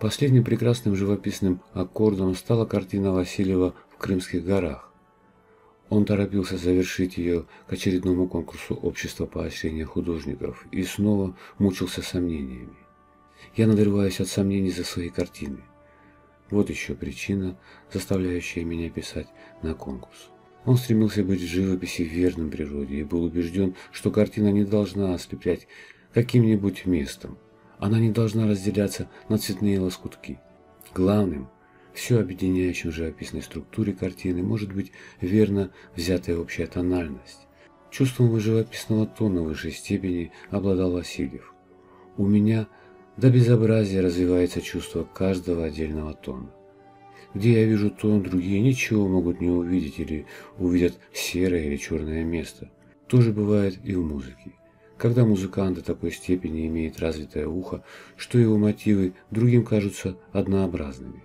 Последним прекрасным живописным аккордом стала картина Васильева «В Крымских горах». Он торопился завершить ее к очередному конкурсу Общества поощрения художников и снова мучился сомнениями. Я надрываюсь от сомнений за свои картины. Вот еще причина, заставляющая меня писать на конкурс. Он стремился быть в живописи верным природе и был убежден, что картина не должна ослеплять каким-нибудь местом. Она не должна разделяться на цветные лоскутки. Главным, все объединяющим в живописной структуре картины может быть верно взятая общая тональность. Чувством живописного тона в высшей степени обладал Васильев. У меня до безобразия развивается чувство каждого отдельного тона. Где я вижу тон, другие ничего могут не увидеть или увидят серое или черное место. То же бывает и в музыке. Когда музыкант до такой степени имеет развитое ухо, что его мотивы другим кажутся однообразными.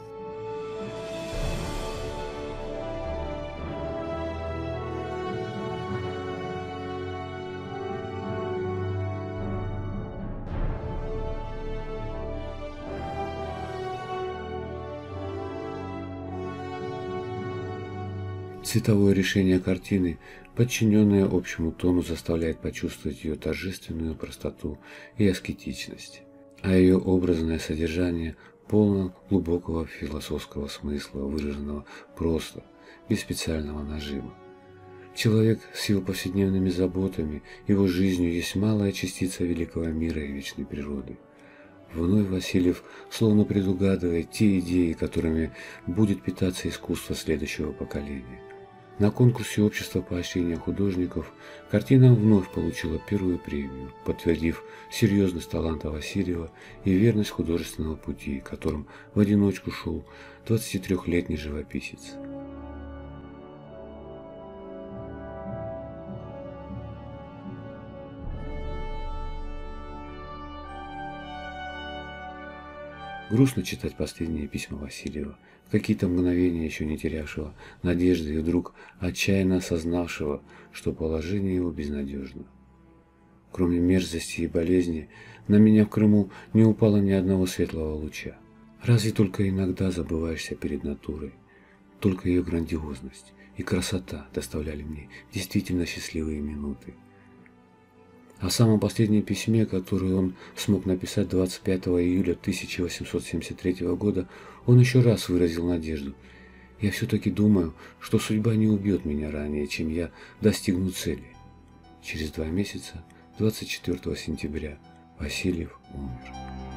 Цветовое решение картины, подчиненное общему тону, заставляет почувствовать ее торжественную простоту и аскетичность, а ее образное содержание полно глубокого философского смысла, выраженного просто, без специального нажима. Человек с его повседневными заботами, его жизнью есть малая частица великого мира и вечной природы. Вновь Васильев словно предугадывает те идеи, которыми будет питаться искусство следующего поколения. На конкурсе Общества поощрения художников картина вновь получила первую премию, подтвердив серьезность таланта Васильева и верность художественного пути, которым в одиночку шел двадцатитрёхлетний живописец. Грустно читать последние письма Васильева, в какие-то мгновения еще не терявшего надежды и вдруг отчаянно осознавшего, что положение его безнадежно. Кроме мерзости и болезни, на меня в Крыму не упало ни одного светлого луча. Разве только иногда забываешься перед натурой, только ее грандиозность и красота доставляли мне действительно счастливые минуты. О самом последнем письме, которое он смог написать двадцать пятого июля тысяча восемьсот семьдесят третьего года, он еще раз выразил надежду. «Я все-таки думаю, что судьба не убьет меня ранее, чем я достигну цели». Через два месяца, двадцать четвёртого сентября, Васильев умер.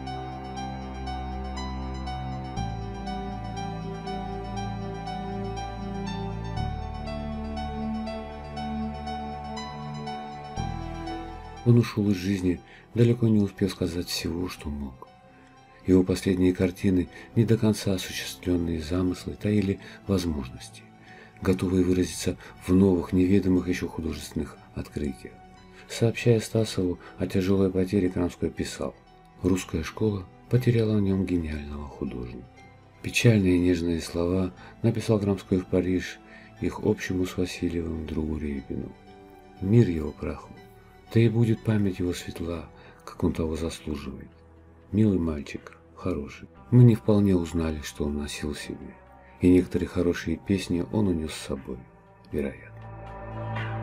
Он ушел из жизни, далеко не успев сказать всего, что мог. Его последние картины, не до конца осуществленные замыслы, таили возможности, готовые выразиться в новых, неведомых еще художественных открытиях. Сообщая Стасову о тяжелой потере, Крамской писал: «Русская школа потеряла в нем гениального художника». Печальные и нежные слова написал Крамской в Париж их общему с Васильевым другу Репину. Мир его праху. Да и будет память его светла, как он того заслуживает. Милый мальчик, хороший. Мы не вполне узнали, что он носил в себе, и некоторые хорошие песни он унес с собой, вероятно.